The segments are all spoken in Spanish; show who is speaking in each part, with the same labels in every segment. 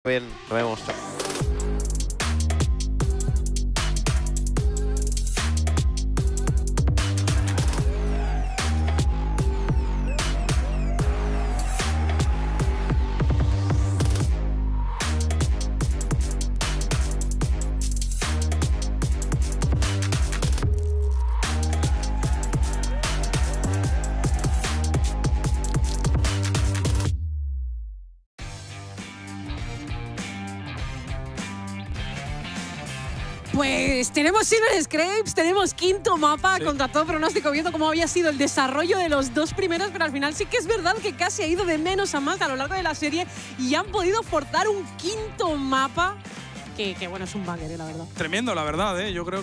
Speaker 1: Bien, nos vemos.
Speaker 2: Pues tenemos Silver Scrapes, tenemos quinto mapa, contra todo pronóstico, viendo cómo había sido el desarrollo de los dos primeros, pero al final sí que es verdad que casi ha ido de menos a más a lo largo de la serie y han podido forzar un quinto mapa que bueno, es un banger, la verdad.
Speaker 3: Tremendo, la verdad, ¿eh? Yo creo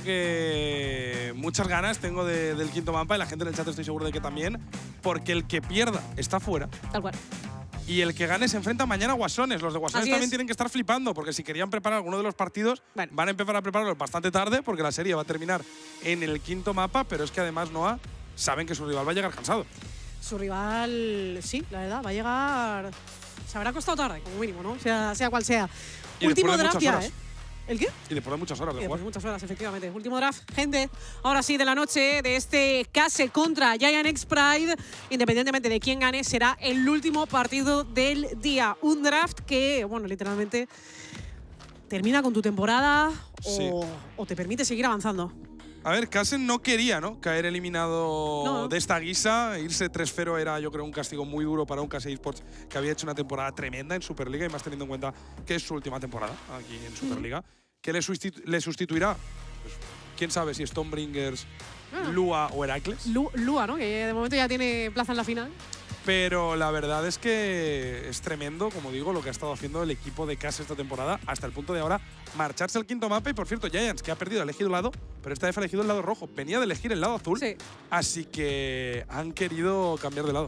Speaker 3: que muchas ganas tengo del quinto mapa y la gente en el chat estoy seguro de que también, porque el que pierda está fuera.
Speaker 2: Tal cual.
Speaker 3: Y el que gane se enfrenta mañana a Guasones. Los de Guasones
Speaker 2: Así
Speaker 3: también
Speaker 2: es.
Speaker 3: tienen que estar flipando, porque si querían preparar alguno de los partidos, van a empezar a prepararlos bastante tarde, porque la serie va a terminar en el quinto mapa, pero es que además Noah saben que su rival va a llegar cansado.
Speaker 2: Su rival, sí, la verdad, va a llegar… Se habrá costado tarde, como mínimo, ¿no? Sea cual sea.
Speaker 3: Y
Speaker 2: Último
Speaker 3: después de
Speaker 2: draft
Speaker 3: muchas
Speaker 2: ya,
Speaker 3: horas.
Speaker 2: ¿eh? ¿El qué?
Speaker 3: Y después de muchas horas de jugar.
Speaker 2: Muchas horas, efectivamente. Último draft, gente. Ahora sí, de la noche, de este Case contra Giant X Pride. Independientemente de quién gane, será el último partido del día. Un draft que, bueno, literalmente termina con tu temporada o te permite seguir avanzando.
Speaker 3: A ver, Kassen no quería, ¿no?, caer eliminado de esta guisa. Irse 3-0 era, yo creo, un castigo muy duro para un Case Esports que había hecho una temporada tremenda en Superliga y más teniendo en cuenta que es su última temporada aquí en Superliga. ¿Qué le sustituirá? Pues, quién sabe si Stonebringers, Lua o Heracles.
Speaker 2: Lua, ¿no? Que de momento ya tiene plaza en la final.
Speaker 3: Pero la verdad es que es tremendo, como digo, lo que ha estado haciendo el equipo de Case esta temporada, hasta el punto de ahora marcharse al quinto mapa. Y por cierto, Giants, que ha perdido, ha elegido el lado, pero esta vez ha elegido el lado rojo. Venía de elegir el lado azul, así que han querido cambiar de lado.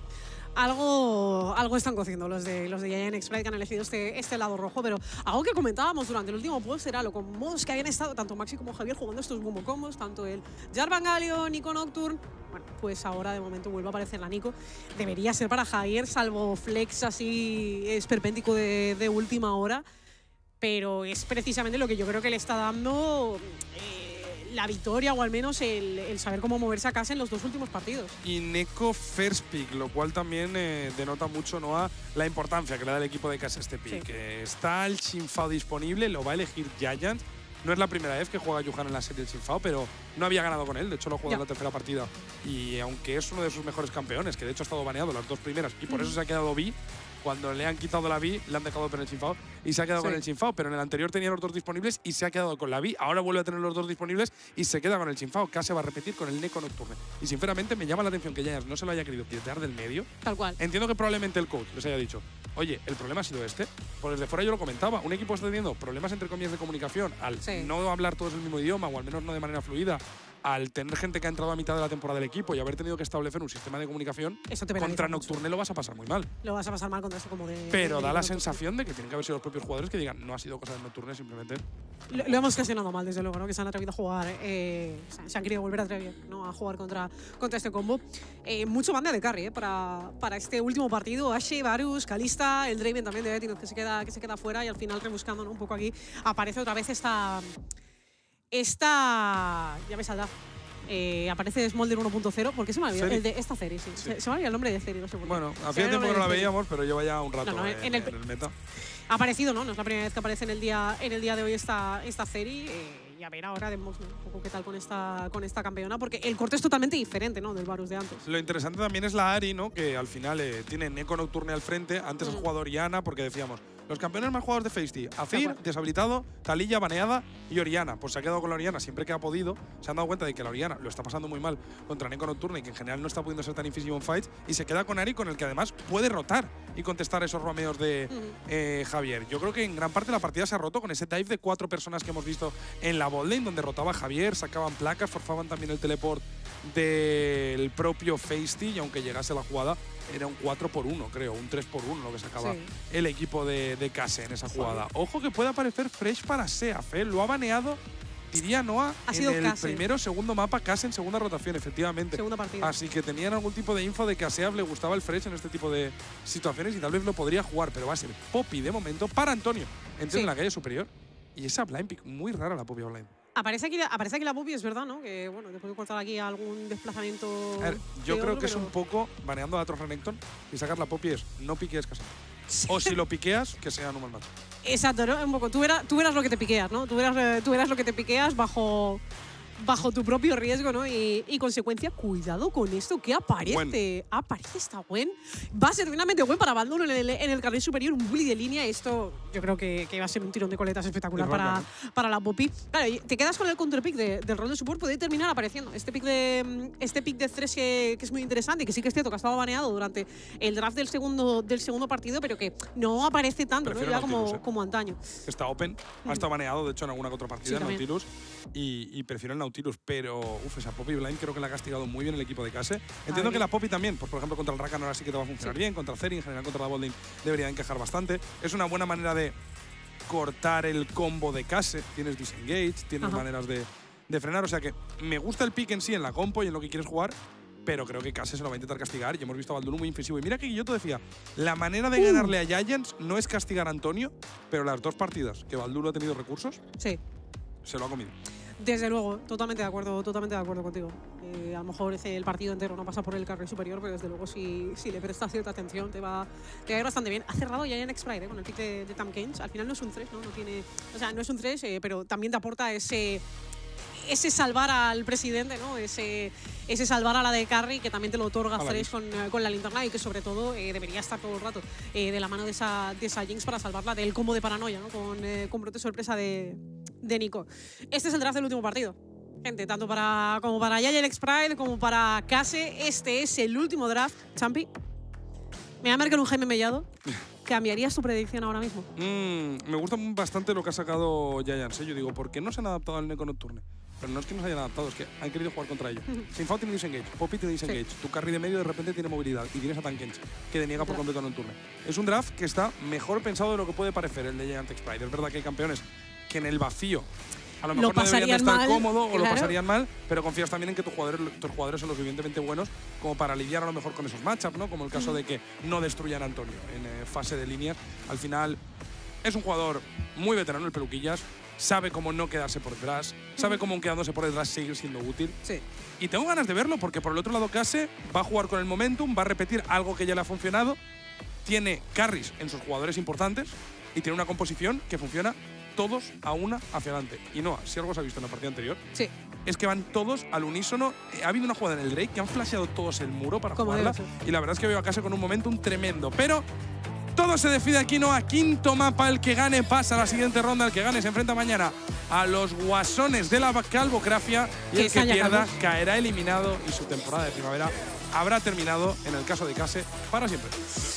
Speaker 2: Algo están cociendo los de Giant X Pride, que han elegido este lado rojo, pero algo que comentábamos durante el último post era lo cómodos que habían estado tanto Maxi como Javier jugando estos Bumbo combos, tanto el Jarvan Galio, Nico Nocturne. Bueno, pues ahora de momento vuelve a aparecer la Nico. Debería ser para Javier, salvo flex así esperpéntico de última hora, pero es precisamente lo que yo creo que le está dando la victoria, o al menos el saber cómo moverse a casa en los dos últimos partidos.
Speaker 3: Y Neko first pick, lo cual también denota mucho, Noah, la importancia que le da el equipo de Case este pick. Está el Xingqiao disponible, lo va a elegir Giants. No es la primera vez que juega Yuhan en la serie del Xingqiao, pero no había ganado con él. De hecho, lo juega en la tercera partida. Y aunque es uno de sus mejores campeones, que de hecho ha estado baneado las dos primeras, y por eso se ha quedado B, cuando le han quitado la B, le han dejado con el Xingqiao y se ha quedado con el Xingqiao. Pero en el anterior tenía los dos disponibles y se ha quedado con la B. Ahora vuelve a tener los dos disponibles y se queda con el Xingqiao. Case va a repetir con el Neko Nocturne. Y sinceramente me llama la atención que Giants no se lo haya querido quitar del medio.
Speaker 2: Tal cual.
Speaker 3: Entiendo que probablemente el coach les haya dicho, oye, el problema ha sido este. Porque desde fuera yo lo comentaba. Un equipo está teniendo problemas entre comillas de comunicación al no hablar todos el mismo idioma, o al menos no de manera fluida, al tener gente que ha entrado a mitad de la temporada del equipo y haber tenido que establecer un sistema de comunicación.
Speaker 2: Eso te
Speaker 3: contra Nocturne lo vas a pasar muy mal.
Speaker 2: Lo vas a pasar mal contra esto como de…
Speaker 3: Pero da la sensación de que tienen que haber sido los propios jugadores que digan, no ha sido cosa de Nocturne, simplemente.
Speaker 2: Lo hemos gestionado mal, desde luego, ¿no? Que se han atrevido a jugar, se han querido volver a atrever, ¿no?, a jugar contra este combo. Mucho banda de carry, para este último partido. Ashe, Varus, Kalista, el Draven también de Betinuz que se queda fuera, y al final rebuscando, ¿no?, un poco aquí aparece otra vez esta ya me saldrá. Aparece Smolder 1.0, porque se me olvidó el de esta serie, sí. Se me olvidó el nombre de serie, no sé por qué.
Speaker 3: Bueno, hacía tiempo que no la veíamos, pero lleva ya un rato en el meta.
Speaker 2: Ha aparecido, ¿no? No es la primera vez que aparece en el día de hoy esta serie. Y a ver ahora un poco qué tal con esta campeona, porque el corte es totalmente diferente, ¿no?, del Varus de antes.
Speaker 3: Lo interesante también es la Ari, ¿no?, que al final tiene Neko Nocturne al frente. Antes has jugado Oriana, porque decíamos, los campeones más jugados de Feisty, Azir, deshabilitado, Taliyah, baneada, y Oriana. Pues se ha quedado con la Oriana siempre que ha podido. Se han dado cuenta de que la Oriana lo está pasando muy mal contra Neko Nocturne y que en general no está pudiendo ser tan incisivo en fights. Y se queda con Ari, con el que además puede rotar y contestar esos romeos de Javier. Yo creo que en gran parte la partida se ha roto con ese dive de 4 personas que hemos visto en la botlane, donde rotaba Javier, sacaban placas, forzaban también el teleport del propio Feisty, y aunque llegase la jugada, era un 4-por-1, creo, un 3-por-1 lo que sacaba el equipo de Case en esa jugada. Ojo que puede aparecer Fresh para Seaf, lo ha baneado diría Noah,
Speaker 2: Ha sido
Speaker 3: en el
Speaker 2: Kase.
Speaker 3: primero o segundo mapa, Kase en segunda rotación, efectivamente.
Speaker 2: Segunda partida.
Speaker 3: Así que tenían algún tipo de info de que a Seab le gustaba el Fresh en este tipo de situaciones y tal vez lo podría jugar, pero va a ser Poppy de momento para Antonio. Entiende
Speaker 2: Sí.
Speaker 3: la calle superior. Y esa blind pick, muy rara la Poppy blind.
Speaker 2: Aparece aquí la Poppy, es verdad, ¿no? Que, bueno, después de cortar aquí algún desplazamiento.
Speaker 3: A ver, yo
Speaker 2: de
Speaker 3: creo
Speaker 2: otro,
Speaker 3: que es
Speaker 2: pero-
Speaker 3: un poco baneando a Atro Renekton y sacar la Poppy es no piquees Kase. O si lo piqueas, que sea normal match.
Speaker 2: Exacto, ¿no? Un poco. Tú verás lo que te piqueas, ¿no? Tú verás lo que te piqueas bajo tu propio riesgo, ¿no? Y consecuencia, cuidado con esto que aparece.
Speaker 3: Gwen.
Speaker 2: Aparece esta Gwen. Va a ser finalmente Gwen para Baldur en el carril superior, un bully de línea. Esto yo creo que va a ser un tirón de coletas espectacular
Speaker 3: Es raro,
Speaker 2: para la Poppy. Claro, y te quedas con el counterpick del rol de support, puede terminar apareciendo. Este pick de Thresh que es muy interesante y que sí que es cierto que ha estado baneado durante el draft del segundo partido, pero que no aparece tanto, ¿no?
Speaker 3: Prefiero
Speaker 2: Ya
Speaker 3: Nautilus,
Speaker 2: como antaño.
Speaker 3: Está open, ha estado baneado, de hecho, en alguna que otra partida,
Speaker 2: Sí, también.
Speaker 3: Nautilus, y prefiero el Nautilus, pero esa Poppy blind creo que la ha castigado muy bien el equipo de Kase. Entiendo
Speaker 2: Ay.
Speaker 3: que la Poppy también, pues, por ejemplo, contra el Rakan ahora sí que te va a funcionar
Speaker 2: Sí.
Speaker 3: bien, contra el Zeri, en general contra la Bolding debería encajar bastante. Es una buena manera de cortar el combo de Kase, tienes disengage, tienes
Speaker 2: Ajá.
Speaker 3: maneras de frenar, o sea que me gusta el pick en sí, en la compo y en lo que quieres jugar, pero creo que Kase se lo va a intentar castigar y hemos visto a Baldur muy infesivo. Y mira que Guilloto decía, la manera de ganarle a Giants no es castigar a Antonio, pero las dos partidas que Baldur ha tenido recursos,
Speaker 2: Sí.
Speaker 3: se lo ha comido.
Speaker 2: Desde luego, totalmente de acuerdo contigo. A lo mejor el partido entero no pasa por el carril superior, pero desde luego si le prestas cierta atención te va a ir bastante bien. Ha cerrado ya en X-Pride con el pick de Tam Kench. Al final no es un 3, ¿no? No es un 3, pero también te aporta ese salvar al presidente, ¿no? Ese salvar a la de Carry, que también te lo otorga Thresh con la linterna y que sobre todo debería estar todo el rato de la mano de esa Jinx para salvarla del combo de paranoia, ¿no? Con brote sorpresa de Nico. Este es el draft del último partido. Gente, tanto como para Giant X-Pride como para Kase, este es el último draft. Champi, me va a marcar un Jaime Mellado. ¿Cambiarías tu predicción ahora mismo?
Speaker 3: Me gusta bastante lo que ha sacado Giants. Yo digo, ¿por qué no se han adaptado al Neko Nocturne? Pero no es que no se hayan adaptado, es que han querido jugar contra ellos. Sinfao tiene disengage, Poppy tiene disengage, tu carry de medio de repente tiene movilidad y tienes a Tankench, que deniega por completo Nocturne. Es un draft que está mejor pensado de lo que puede parecer el de Giant X-Pride. Es verdad que hay campeones que en el vacío a lo mejor no deberían de estar
Speaker 2: mal,
Speaker 3: cómodos o lo
Speaker 2: claro.
Speaker 3: pasarían mal, pero confías también en que tus jugadores son lo suficientemente buenos como para lidiar a lo mejor con esos matchups, ¿no? Como el caso de que no destruyan a Antonio en fase de líneas. Al final es un jugador muy veterano, el Peluquillas, sabe cómo no quedarse por detrás, sabe cómo quedándose por detrás seguir siendo útil.
Speaker 2: Sí.
Speaker 3: Y tengo ganas de verlo porque por el otro lado Kase va a jugar con el momentum, va a repetir algo que ya le ha funcionado, tiene carries en sus jugadores importantes y tiene una composición que funciona todos a una hacia adelante. Y no, si algo se ha visto en la partida anterior,
Speaker 2: Sí.
Speaker 3: es que van todos al unísono. Ha habido una jugada en el Drake que han flasheado todos el muro para jugarla.
Speaker 2: debe
Speaker 3: Y la verdad es que veo a Kase con un momentum tremendo. Pero todo se decide aquí, no a quinto mapa. El que gane pasa a la siguiente ronda. El que gane se enfrenta mañana a los guasones de la calvografía. Y el que pierda caerá eliminado y su temporada de primavera habrá terminado, en el caso de Kase, para siempre.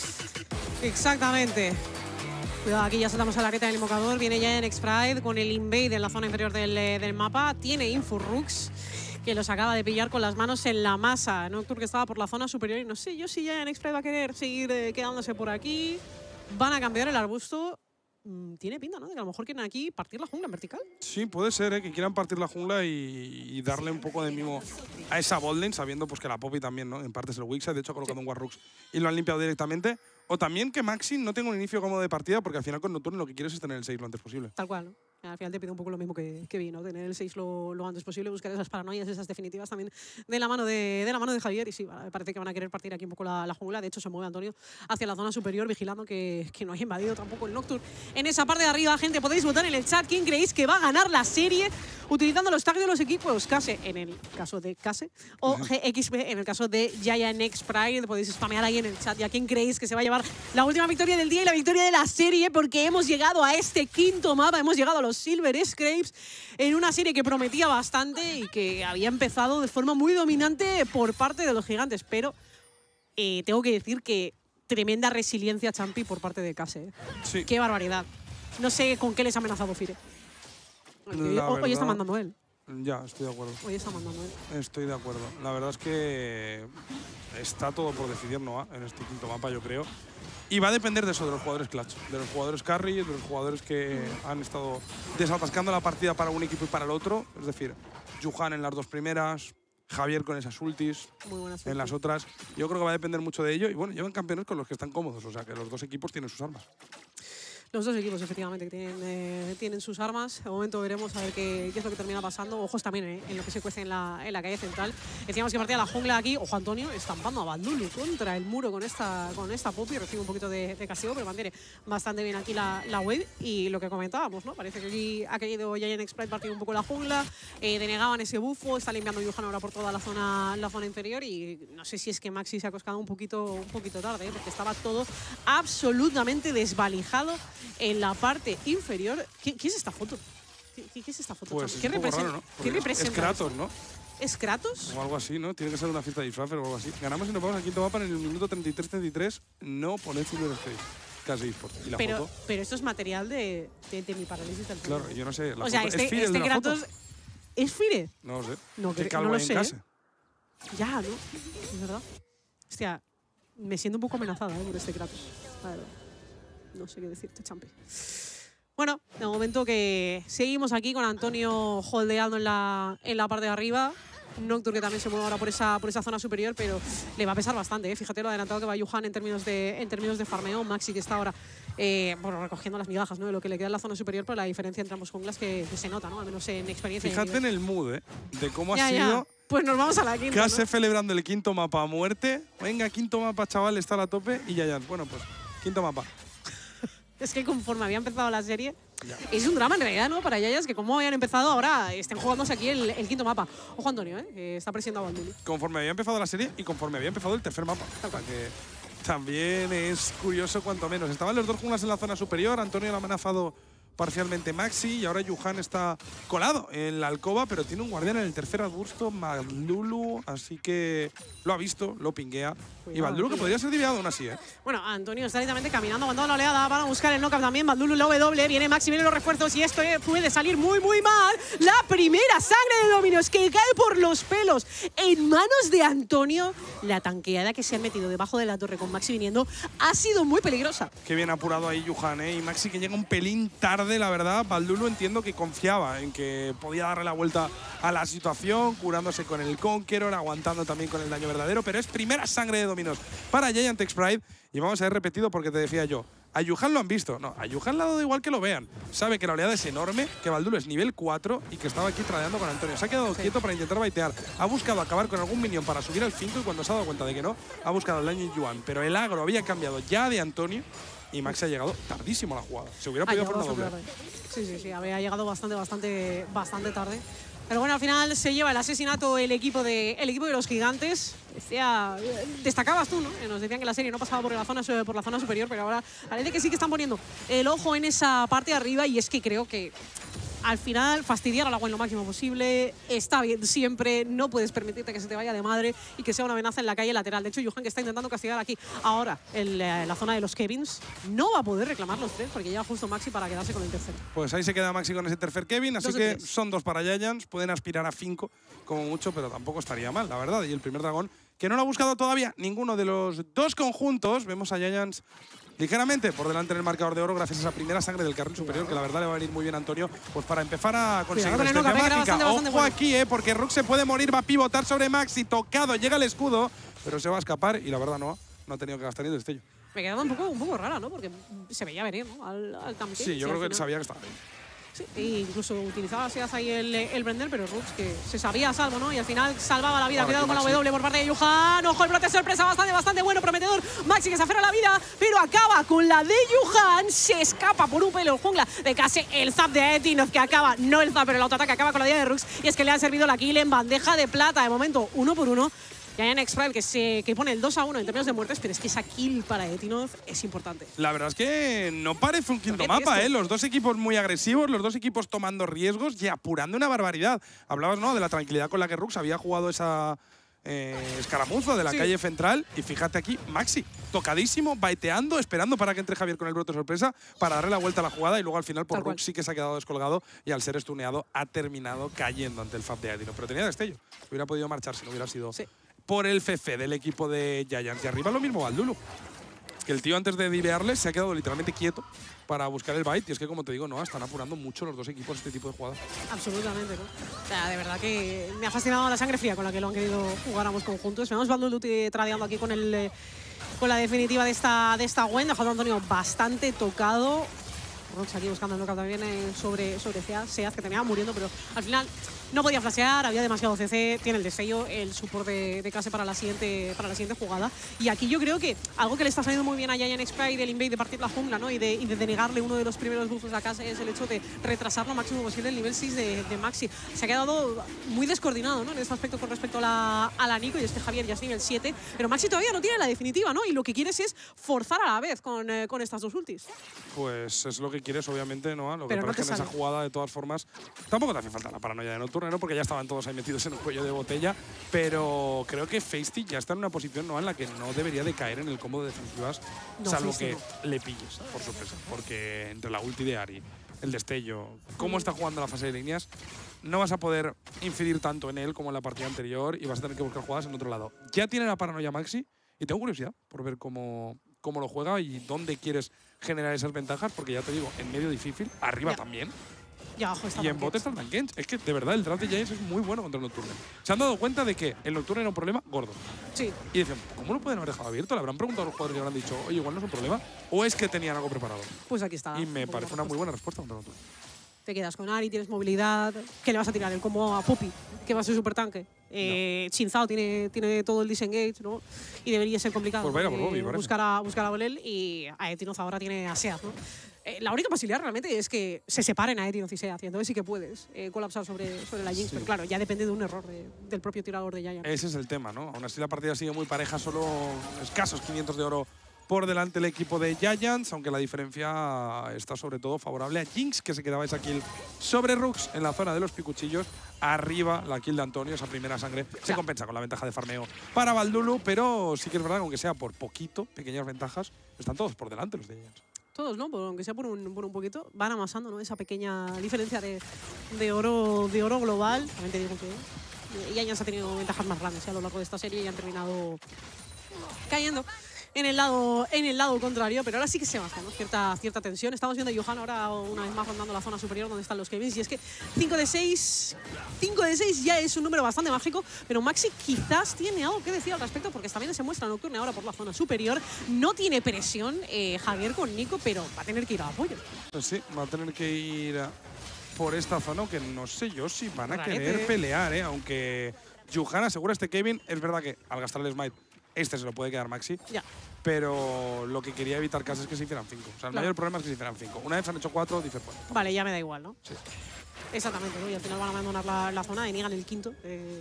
Speaker 2: Exactamente. Cuidado, aquí ya saltamos a la areta del invocador. Viene ya en X-Pride con el invade en la zona inferior del mapa. Tiene Infurrux, que los acaba de pillar con las manos en la masa. Nocturne que estaba por la zona superior y no sé yo si ya en X-Pride va a querer seguir quedándose por aquí. Van a cambiar el arbusto. Tiene pinta, ¿no? De que a lo mejor quieren aquí partir la jungla en vertical.
Speaker 3: Sí, puede ser, que quieran partir la jungla y darle un poco de mimo a esa botlane, sabiendo pues, que la Poppy también, ¿no? En parte es el Wixside, de hecho ha colocado un Warrux y lo han limpiado directamente. O también que Maxi no tenga un inicio cómodo de partida, porque al final con Nocturne lo que quieres es tener el 6 lo antes posible.
Speaker 2: Tal cual, ¿no? Al final te pide un poco lo mismo que vi, ¿no? Tener el 6 lo antes posible, buscar esas paranoias, esas definitivas también de la mano de Javier. Y sí, parece que van a querer partir aquí un poco la jungla. De hecho, se mueve Antonio hacia la zona superior, vigilando que no haya invadido tampoco el Nocturne. En esa parte de arriba, gente, podéis votar en el chat quién creéis que va a ganar la serie utilizando los tags de los equipos. Kase, en el caso de Kase, o GXP, en el caso de Giant X-Pride. Podéis spamear ahí en el chat. ¿Y a quién creéis que se va a llevar la última victoria del día y la victoria de la serie? Porque hemos llegado a este quinto mapa, hemos llegado a los Silver Scrapes en una serie que prometía bastante y que había empezado de forma muy dominante por parte de los gigantes, pero tengo que decir que tremenda resiliencia, Champi, por parte de Kase.
Speaker 3: Sí.
Speaker 2: Qué barbaridad. No sé con qué les ha amenazado Fire. Hoy está mandando él.
Speaker 3: Ya, estoy de acuerdo.
Speaker 2: Hoy está mandando,
Speaker 3: Estoy de acuerdo. La verdad es que está todo por decidir Noah en este quinto mapa, yo creo. Y va a depender de eso, de los jugadores clutch, de los jugadores carry, de los jugadores que han estado desatascando la partida para un equipo y para el otro. Es decir, Yuhan en las dos primeras, Javier con esas ultis en las otras. Yo creo que va a depender mucho de ello. Y bueno, llevan campeones con los que están cómodos, o sea que los dos equipos tienen sus armas.
Speaker 2: Los dos equipos, efectivamente, que tienen sus armas. De momento veremos a ver qué es lo que termina pasando. Ojos también en lo que se cuece en la calle central. Decíamos que partía la jungla aquí. Ojo, Antonio estampando a Bandulu contra el muro con esta Poppy. Recibe un poquito de castigo, pero mantiene bastante bien aquí la wave. Y lo que comentábamos, ¿no? Parece que aquí ha querido Giant Sprite partir un poco la jungla. Denegaban ese bufo. Está limpiando Yuhan ahora por toda la zona inferior. Y no sé si es que Maxi se ha coscado un poquito tarde, porque estaba todo absolutamente desvalijado en la parte inferior. ¿Qué es esta foto? ¿Qué es esta foto?
Speaker 3: Pues
Speaker 2: ¿Qué representa?
Speaker 3: raro, ¿no?
Speaker 2: ¿Qué representa?
Speaker 3: Es Kratos, ¿no?
Speaker 2: ¿Es Kratos?
Speaker 3: O algo así, ¿no? Tiene que ser una fiesta de disfraces o algo así. Ganamos y nos vamos al quinto mapa en el minuto 33-33. No poned Silver Space. Casi eSport. ¿Y la foto?
Speaker 2: Pero esto es material de mi parálisis del sueño.
Speaker 3: Claro, yo no sé.
Speaker 2: O sea, este Kratos… ¿Es Fire?
Speaker 3: No lo sé.
Speaker 2: No,
Speaker 3: no
Speaker 2: lo sé. Ya, ¿no? Es verdad. Hostia, me siento un poco amenazada por este Kratos. La verdad. No sé qué decirte, champi. Bueno, de momento que seguimos aquí con Antonio holdeando en la parte de arriba. Nocturne que también se mueve ahora por esa zona superior, pero le va a pesar bastante. Fíjate lo adelantado que va Yuhan en términos de farmeo. Maxi que está ahora bueno, recogiendo las migajas, ¿no? De lo que le queda en la zona superior, pero la diferencia entre ambos junglas que se nota, ¿no? Al menos en experiencia.
Speaker 3: Fíjate en el mood, de cómo ha sido.
Speaker 2: Pues nos vamos a la quinta.
Speaker 3: Casi celebrando el quinto mapa a muerte. Venga, quinto mapa, chaval, está a la tope. Y ya. Bueno, pues, quinto mapa.
Speaker 2: Es que conforme había empezado la serie, es un drama en realidad, ¿no? Para Yayas, que como habían empezado, ahora estén jugándose aquí el quinto mapa. Ojo, Antonio, que está presionando a Bandulu. Conforme
Speaker 3: había empezado la serie y conforme había empezado el tercer mapa. O sea que también es curioso cuanto menos. Estaban los dos junglas en la zona superior, Antonio le ha amenazado parcialmente Maxi y ahora Yuhan está colado en la alcoba, pero tiene un guardián en el tercer arbusto, Bandulu, así que lo ha visto, lo pinguea. Cuidado, y Bandulu que podría ser diviado aún así,
Speaker 2: Bueno, Antonio está directamente caminando, aguantando la oleada, van a buscar el knockup también, Bandulu la W, viene Maxi, vienen los refuerzos y esto puede salir muy mal. La primera sangre de Dominos que cae por los pelos en manos de Antonio. La tanqueada que se han metido debajo de la torre con Maxi viniendo ha sido muy peligrosa.
Speaker 3: Qué bien apurado ahí Yuhan, y Maxi que llega un pelín tarde, la verdad. Bandulu entiendo que confiaba en que podía darle la vuelta a la situación, curándose con el Conqueror, aguantando también con el daño verdadero, pero es primera sangre de Dominos para Giant Sprite y vamos a ver repetido porque te decía yo, a Yuhan lo han visto, no, a Yuhan le ha dado igual que lo vean, sabe que la oleada es enorme, que Bandulu es nivel 4 y que estaba aquí tradeando con Antonio, se ha quedado quieto para intentar baitear, ha buscado acabar con algún minion para subir al 5 y cuando se ha dado cuenta de que no, ha buscado el daño en Yuhan, pero el agro había cambiado ya de Antonio y Max ha llegado tardísimo a la jugada, se hubiera podido hacer una doble.
Speaker 2: Sí, había llegado bastante tarde. Pero bueno, al final se lleva el asesinato el equipo de los gigantes. Destacabas tú, ¿no? Nos decían que la serie no pasaba por la zona superior, pero ahora parece que sí que están poniendo el ojo en esa parte de arriba y es que creo que al final fastidiar al agua en lo máximo posible está bien siempre, no puedes permitirte que se te vaya de madre y que sea una amenaza en la calle lateral. De hecho, Yuhan que está intentando castigar aquí ahora en la zona de los Kevins, no va a poder reclamar los 3 porque llega justo Maxi para quedarse con el tercero.
Speaker 3: Pues ahí se queda Maxi con ese tercer Kevin, así que son 2 para Giants, pueden aspirar a 5 como mucho, pero tampoco estaría mal, la verdad. Y el primer dragón, que no lo ha buscado todavía ninguno de los dos conjuntos, vemos a Giants ligeramente por delante en el marcador de oro gracias a esa primera sangre del carril superior, que la verdad le va a venir muy bien a Antonio pues para empezar a conseguir la estrategia mágica. Ojo bueno. Aquí, porque Rook se puede morir, va a pivotar sobre Maxi, tocado, llega el escudo, pero se va a escapar y la verdad no ha tenido que gastar ni el destello.
Speaker 2: Me quedaba un poco rara, ¿no? Porque se veía venir, ¿no? Al tanque.
Speaker 3: Sí, yo creo que sabía que estaba ahí.
Speaker 2: Sí, e incluso utilizaba ahí el Brender, pero Rux que se sabía a salvo, ¿no? Y al final salvaba la vida. Cuidado con la W por parte de Yuhan. Ojo, el brote sorpresa bastante bueno, prometedor. Maxi que se aferra a la vida, pero acaba con la de Yuhan. Se escapa por un pelo el jungla de casi el zap de Etinov que acaba, no el zap, pero el autoataque acaba con la de Rux. Y es que le ha servido la kill en bandeja de plata. De momento, 1 por 1. Giant Sprite que pone el 2-1 en términos de muertes, pero es que esa kill para Etinov es importante.
Speaker 3: La verdad es que no parece un quinto mapa, Los dos equipos muy agresivos, los dos equipos tomando riesgos y apurando una barbaridad. Hablabas, ¿no?, de la tranquilidad con la que Rux había jugado esa escaramuza de la calle central. Y fíjate aquí, Maxi, tocadísimo, baiteando, esperando para que entre Javier con el brote sorpresa para darle la vuelta a la jugada. Y luego al final por Rook sí que se ha quedado descolgado y al ser estuneado ha terminado cayendo ante el FAB de Aetino. Pero tenía destello. Hubiera podido marchar si no hubiera sido por el CC del equipo de Giants. Y arriba lo mismo Valdulu. Que el tío antes de divearle se ha quedado literalmente quieto para buscar el bite. Y es que, como te digo, no, están apurando mucho los dos equipos este tipo de jugadas.
Speaker 2: Absolutamente, ¿no? O sea, de verdad que me ha fascinado la sangre fría con la que lo han querido jugar ambos conjuntos. Vemos Valdulu tradeando aquí con la definitiva de esta Gwen, dejando a Antonio bastante tocado. Rox aquí buscando el knockout también sobre Seaz, que terminaba muriendo, pero al final no podía flashear, había demasiado CC, tiene el destello, el support de clase para la siguiente jugada. Y aquí yo creo que algo que le está saliendo muy bien a Giant Sprite del invade de partir la jungla, ¿no? y de denegarle uno de los primeros buffos a casa es el hecho de retrasar lo máximo posible el nivel 6 de Maxi. Se ha quedado muy descoordinado, ¿no? En este aspecto con respecto a la Nico, y es que Javier ya es nivel 7, pero Maxi todavía no tiene la definitiva, ¿no? Y lo que quieres es forzar a la vez con estas dos ultis.
Speaker 3: Pues es lo que quieres, obviamente, ¿no? Lo que pasa es que en esa jugada, de todas formas, tampoco te hace falta la paranoia de Nocturne, ¿no? Porque ya estaban todos ahí metidos en un cuello de botella, pero creo que Feisty ya está en una posición, ¿no?, en la que no debería de caer en el combo de defensivas, salvo que le pilles, por sorpresa. Porque entre la ulti de Ahri, el destello, cómo está jugando la fase de líneas, no vas a poder incidir tanto en él como en la partida anterior y vas a tener que buscar jugadas en otro lado. Ya tiene la paranoia Maxi y tengo curiosidad por ver cómo lo juega y dónde quieres generar esas ventajas, porque ya te digo, en medio difícil, arriba también.
Speaker 2: Y abajo está
Speaker 3: y en bot está el Tankens. Es que de verdad el draft de Giants es muy bueno contra el Nocturne. Se han dado cuenta de que el Nocturne era un problema gordo.
Speaker 2: Sí.
Speaker 3: Y decían, ¿cómo lo pueden haber dejado abierto? ¿Le habrán preguntado a los jugadores y habrán dicho, oye, igual no es un problema? ¿O es que tenían algo preparado?
Speaker 2: Pues aquí está.
Speaker 3: Y me parece una muy buena respuesta contra el Nocturne.
Speaker 2: Te quedas con Ahri, tienes movilidad. ¿Qué le vas a tirar? El combo a Poppy, que va a ser súper tanque. Chinzao tiene todo el disengage, ¿no? Y debería ser complicado.
Speaker 3: Pues vaya por Bobby,
Speaker 2: buscar a Bolel, y Aetinoz ahora tiene a Seaz, ¿no? La única posibilidad realmente es que se separen a Aetinoz y Seaz, y entonces sí que puedes colapsar sobre la Jinx, pero claro, ya depende de un error del propio tirador de Giant.
Speaker 3: Ese es el tema, ¿no? Aún así la partida sigue muy pareja, solo escasos 500 de oro por delante el equipo de Giants, aunque la diferencia está sobre todo favorable a Jinx, que se quedaba esa kill sobre Rux en la zona de los picuchillos. Arriba la kill de Antonio, esa primera sangre, se compensa con la ventaja de farmeo para Valdulu, pero sí que es verdad que aunque sea por poquito, pequeñas ventajas, están todos por delante los de Giants.
Speaker 2: Todos, ¿no? Aunque sea por un poquito, van amasando, ¿no? Esa pequeña diferencia de oro global. También te digo que Giants ha tenido ventajas más grandes a lo largo de esta serie y han terminado cayendo en el lado contrario, pero ahora sí que se baja, ¿no? Cierta tensión. Estamos viendo a Johan ahora una vez más rondando la zona superior donde están los Kevins, y es que 5 de 6 ya es un número bastante mágico, pero Maxi quizás tiene algo que decir al respecto, porque también se muestra Nocturne ahora por la zona superior. No tiene presión Javier con Nico, pero va a tener que ir a apoyo.
Speaker 3: Pues sí, va a tener que ir por esta zona, que no sé yo si van a querer pelear, aunque Johan asegura este Kevin. Es verdad que al gastar el smite este se lo puede quedar Maxi, pero lo que quería evitar casi es que se hicieran 5. O sea, el mayor problema es que se hicieran 5. Una vez han hecho 4, dice pues.
Speaker 2: Vale, ya me da igual, ¿no?
Speaker 3: Sí.
Speaker 2: Exactamente, ¿no? Y al final van a abandonar la zona y niegan el quinto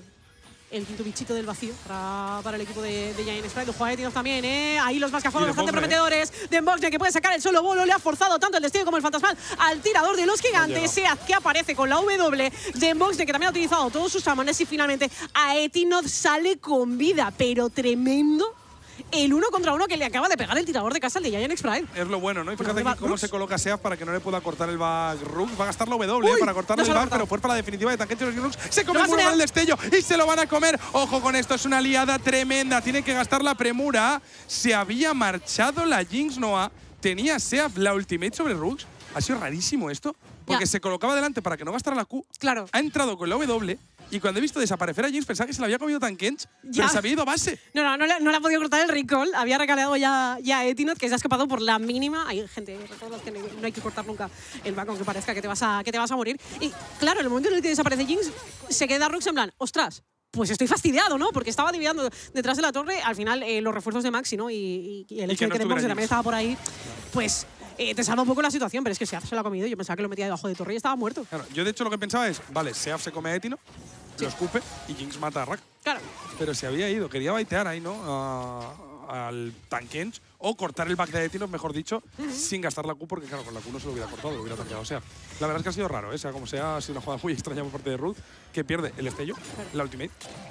Speaker 2: bichito del vacío para el equipo de Giant Sprite. Los Aetinoz también, Ahí los mascafones bastante prometedores. Demboxne, que puede sacar el solo bolo, le ha forzado tanto el destino como el fantasmal al tirador de los gigantes. Seaz, que aparece con la W. Demboxne, que también ha utilizado todos sus samones, y finalmente Aetinoz sale con vida, pero tremendo. El 1 contra 1 que le acaba de pegar el tirador de casa al de Giant Sprite.
Speaker 3: Es lo bueno, ¿no? Y fíjate aquí cómo se coloca Seaz para que no le pueda cortar el back Rux. Va a gastar la W para cortarle el back, pero fuerza la definitiva de Tankens y Rux. Se come el destello y se lo van a comer. Ojo con esto, es una liada tremenda. Tiene que gastar la premura. Se había marchado la Jinx Noah. Tenía Seaz la ultimate sobre Rux. Ha sido rarísimo esto, porque se colocaba delante para que no gastara la Q.
Speaker 2: Claro.
Speaker 3: Ha entrado con la W. Y cuando he visto desaparecer a Jinx, pensaba que se la había comido Tankens, pero se había ido a base.
Speaker 2: No le ha podido cortar el recall. Había recaleado ya a Aetinoz, que se ha escapado por la mínima. Hay gente, recordad que no hay que cortar nunca el back, aunque parezca que te vas a morir. Y claro, en el momento en el que desaparece Jinx, se queda Rux en plan, ostras, pues estoy fastidiado, ¿no? Porque estaba dividiendo detrás de la torre. Al final, los refuerzos de Maxi, ¿no? Y el hecho de que Dembox también estaba por ahí, pues te salva un poco la situación, pero es que Seaz se lo ha comido. Yo pensaba que lo metía debajo de torre y estaba muerto.
Speaker 3: Claro, yo de hecho lo que pensaba es, vale, Seaz se come a Aetinoz, lo escupe y Jinx mata a Rack.
Speaker 2: Claro.
Speaker 3: Pero se había ido, quería baitear ahí, ¿no? Al Tankens, o cortar el back de Aetinoz, mejor dicho, sin gastar la Q, porque claro, con la Q no se lo hubiera cortado, lo hubiera tanqueado. O sea, la verdad es que ha sido raro, sea como sea, ha sido una jugada muy extraña por parte de Ruth, que pierde el destello, la ultimate,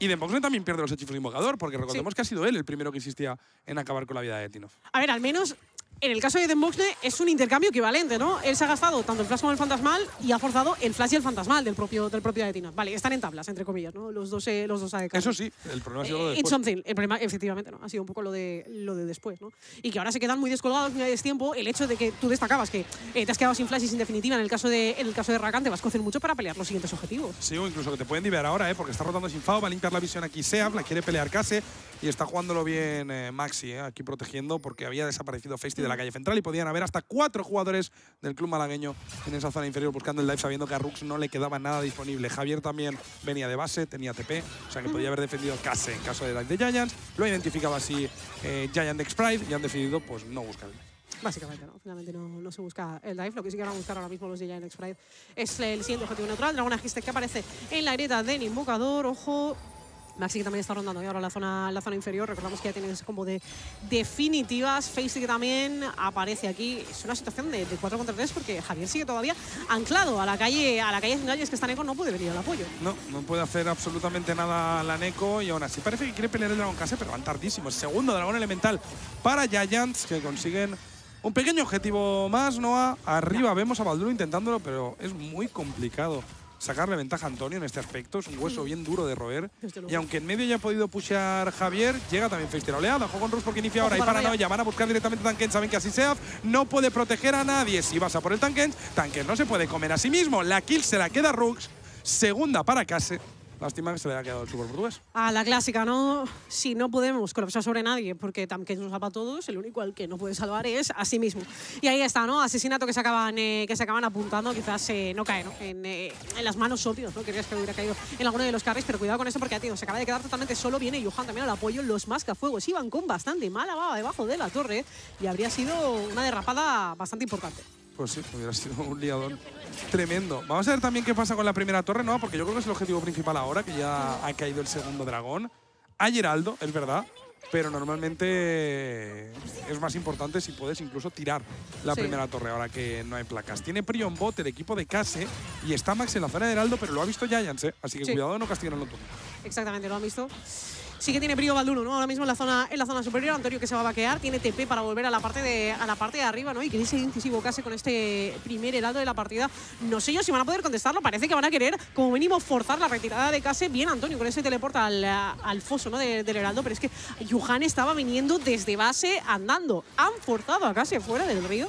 Speaker 3: Y Demboxne también pierde los hechizos de invocador, porque recordemos que ha sido él el primero que insistía en acabar con la vida de Tino.
Speaker 2: A ver, al menos en el caso de Demboxne es un intercambio equivalente, ¿no? Él se ha gastado tanto el flash como el fantasmal y ha forzado el flash y el fantasmal del propio Aetino. Vale, están en tablas, entre comillas, ¿no? Los dos ADK.
Speaker 3: Eso sí, el problema ha sido lo de
Speaker 2: It's
Speaker 3: después.
Speaker 2: something. El problema, efectivamente, ¿no? Ha sido un poco lo de después, ¿no? Y que ahora se quedan muy descolgados, muy a destiempo. El hecho de que tú destacabas que te has quedado sin flash y sin definitiva en el caso de Rakan, te vas a cocer mucho para pelear los siguientes objetivos.
Speaker 3: Sí, o incluso que te pueden divear ahora, porque está rotando sin FAO, va a limpiar la visión aquí Seaf, la quiere pelear Case y está jugándolo bien Maxi, aquí protegiendo porque había desaparecido Feisty de la calle central y podían haber hasta 4 jugadores del club malagueño en esa zona inferior buscando el dive sabiendo que a Rux no le quedaba nada disponible. Javier también venía de base, tenía TP, o sea que podía haber defendido Case en caso de dive de Giants. Lo ha identificado así Giant X-Pride y han decidido pues no buscar el dive.
Speaker 2: Básicamente, ¿no? Finalmente no se busca el dive. Lo que sí que van a buscar ahora mismo los de Giant X-Pride es el siguiente objetivo neutral. Dragón Agiste que aparece en la grieta del invocador. Ojo. Maxi que también está rondando ahora la zona inferior. Recordamos que ya tienes como de definitivas. Feisty que también aparece aquí. Es una situación de 4 contra 3 porque Javier sigue todavía anclado a la calle central y es que esta Neko no puede venir al apoyo. No
Speaker 3: puede hacer absolutamente nada la Neko y aún así parece que quiere pelear el Dragón Case, pero van tardísimo. El segundo Dragón Elemental para Giants que consiguen un pequeño objetivo más, Noah. Arriba vemos a Balduro intentándolo, pero es muy complicado sacarle ventaja a Antonio en este aspecto. Es un hueso bien duro de roer. Y aunque en medio ya ha podido pushear Javier, llega también Feisty la oleada. Juego con Rus porque inicia ahora. Hay paranoia. Van a buscar directamente Tankens. Saben que así Seaf no puede proteger a nadie. Si vas a por el Tankens, Tankens no se puede comer a sí mismo. La kill se la queda Rux. Segunda para Case. Lástima que se le haya quedado el super portugués.
Speaker 2: A la clásica, ¿no? Si no podemos colapsar sobre nadie porque Tankens nos salva a todos, el único al que no puede salvar es a sí mismo. Y ahí está, ¿no? Asesinato que se acaban apuntando. Quizás no cae, ¿no? En las manos obvios, ¿no? Querías que hubiera caído en alguno de los carries, pero cuidado con eso porque tío, se acaba de quedar totalmente solo. Viene Johan también al apoyo. Los mascafuegos iban con bastante mala baba debajo de la torre y habría sido una derrapada bastante importante.
Speaker 3: Pues sí, hubiera sido un liadón tremendo. Vamos a ver también qué pasa con la primera torre, ¿no? Porque yo creo que es el objetivo principal ahora, que ya ha caído el segundo dragón. Hay heraldo, es verdad, pero normalmente es más importante si puedes incluso tirar la primera torre ahora que no hay placas. Tiene Prion Bot el equipo de Case y está Max en la zona de heraldo, pero lo ha visto Giants, ¿eh? Así que cuidado de no castigar en el turno.
Speaker 2: Exactamente, lo han visto. Sí que tiene Brío Balduro, ¿no? Ahora mismo en la zona superior. Antonio que se va a vaquear, tiene TP para volver a la parte de arriba, ¿no? Y quiere ser incisivo Case con este primer heraldo de la partida. No sé yo si van a poder contestarlo. Parece que van a querer, como mínimo, forzar la retirada de Case. Bien, Antonio, con ese teleporta al foso, ¿no? Del heraldo. Pero es que Johan estaba viniendo desde base andando. Han forzado a Case fuera del río.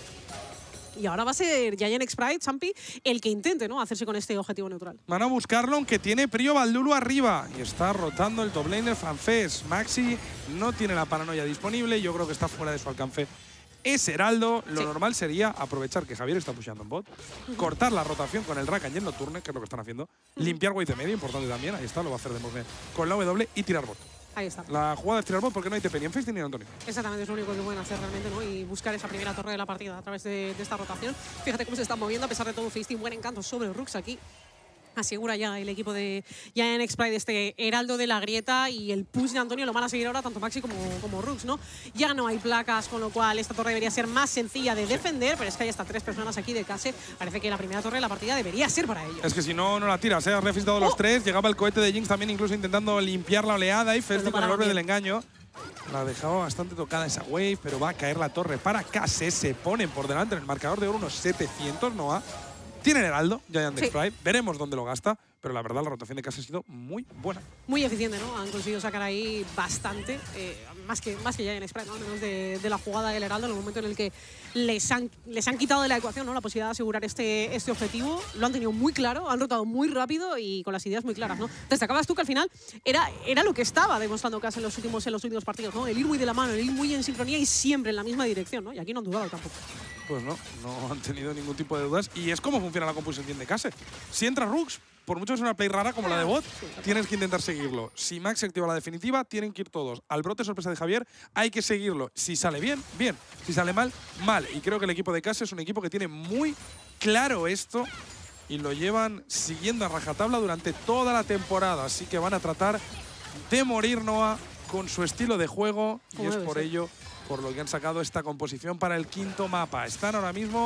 Speaker 2: Y ahora va a ser Giant X-Pride, Champi, el que intente, ¿no? Hacerse con este objetivo neutral.
Speaker 3: Van a buscarlo, aunque tiene Prio Baldulu arriba. Y está rotando el top laner francés. Maxi no tiene la paranoia disponible. Yo creo que está fuera de su alcance. Es heraldo. Lo normal sería aprovechar que Javier está pusheando en bot, cortar la rotación con el Rakan y el Nocturne, que es lo que están haciendo. Limpiar wave de medio, importante también. Ahí está, lo va a hacer Demboxne con la W y tirar bot.
Speaker 2: Ahí está.
Speaker 3: La jugada es tirar bot porque no hay TP ni en Feisty ni en Antonio.
Speaker 2: Exactamente, es lo único que pueden hacer realmente, ¿no? Y buscar esa primera torre de la partida a través de esta rotación. Fíjate cómo se están moviendo, a pesar de todo, Feisty, buen encanto sobre Rux aquí. Asegura ya el equipo de Giant X-Pride este heraldo de la grieta y el push de Antonio lo van a seguir ahora tanto Maxi como Rux, ¿no? Ya no hay placas, con lo cual esta torre debería ser más sencilla de defender, pero es que hay hasta 3 personas aquí de Case. Parece que la primera torre de la partida debería ser para ellos.
Speaker 3: Es que si no, no la tiras, ¿eh? Has refistado los 3, llegaba el cohete de Jinx también incluso intentando limpiar la oleada y Feisty con el orbe del engaño. La dejaba bastante tocada esa wave, pero va a caer la torre para Case. Se ponen por delante en el marcador de oro unos 700, Noah. Tiene el heraldo, Giant X-Pride. Veremos dónde lo gasta, pero la verdad la rotación de Case ha sido muy buena.
Speaker 2: Muy eficiente, ¿no? Han conseguido sacar ahí bastante, más que Giant X-Pride, ¿no? Al menos de la jugada del heraldo, en el momento en el que les han quitado de la ecuación, ¿no? La posibilidad de asegurar este objetivo. Lo han tenido muy claro, han rotado muy rápido y con las ideas muy claras, ¿no? Destacabas tú que al final era lo que estaba demostrando Case en los últimos partidos, ¿no? El ir muy de la mano, el ir muy en sincronía y siempre en la misma dirección, ¿no? Y aquí no han dudado tampoco.
Speaker 3: Pues no han tenido ningún tipo de dudas. Y es como funciona la composición de Case. Si entra Rux, por mucho que sea una play rara como la de bot, tienes que intentar seguirlo. Si Max activa la definitiva, tienen que ir todos. Al brote sorpresa de Javier, hay que seguirlo. Si sale bien, bien. Si sale mal, mal. Y creo que el equipo de Case es un equipo que tiene muy claro esto y lo llevan siguiendo a rajatabla durante toda la temporada. Así que van a tratar de morir, Noah, con su estilo de juego. Y es por ello por lo que han sacado esta composición para el quinto mapa. Están ahora mismo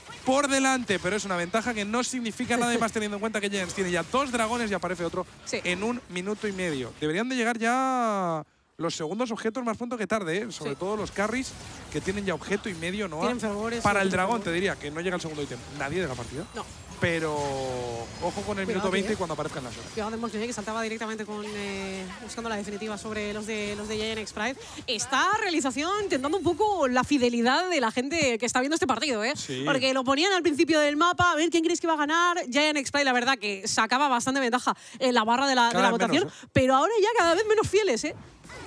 Speaker 3: por delante, pero es una ventaja que no significa nada más teniendo en cuenta que Giants tiene ya 2 dragones y aparece otro en 1 minuto y medio. Deberían de llegar ya los segundos objetos más pronto que tarde, ¿eh? Sobre todo los carries que tienen ya objeto y medio, ¿no? Para el dragón, te diría que no llega el segundo ítem nadie de la partida.
Speaker 2: No.
Speaker 3: Pero ojo con el minuto 20 cuando aparezcan las horas.
Speaker 2: Cuidado de Moxley, que saltaba directamente con, buscando la definitiva sobre los de Giant Sprite. Esta realización intentando un poco la fidelidad de la gente que está viendo este partido, ¿eh?
Speaker 3: Sí.
Speaker 2: Porque lo ponían al principio del mapa, a ver quién crees que iba a ganar. Giant Sprite, la verdad, que sacaba bastante ventaja en la barra de la votación. Menos, pero ahora ya cada vez menos fieles, ¿eh?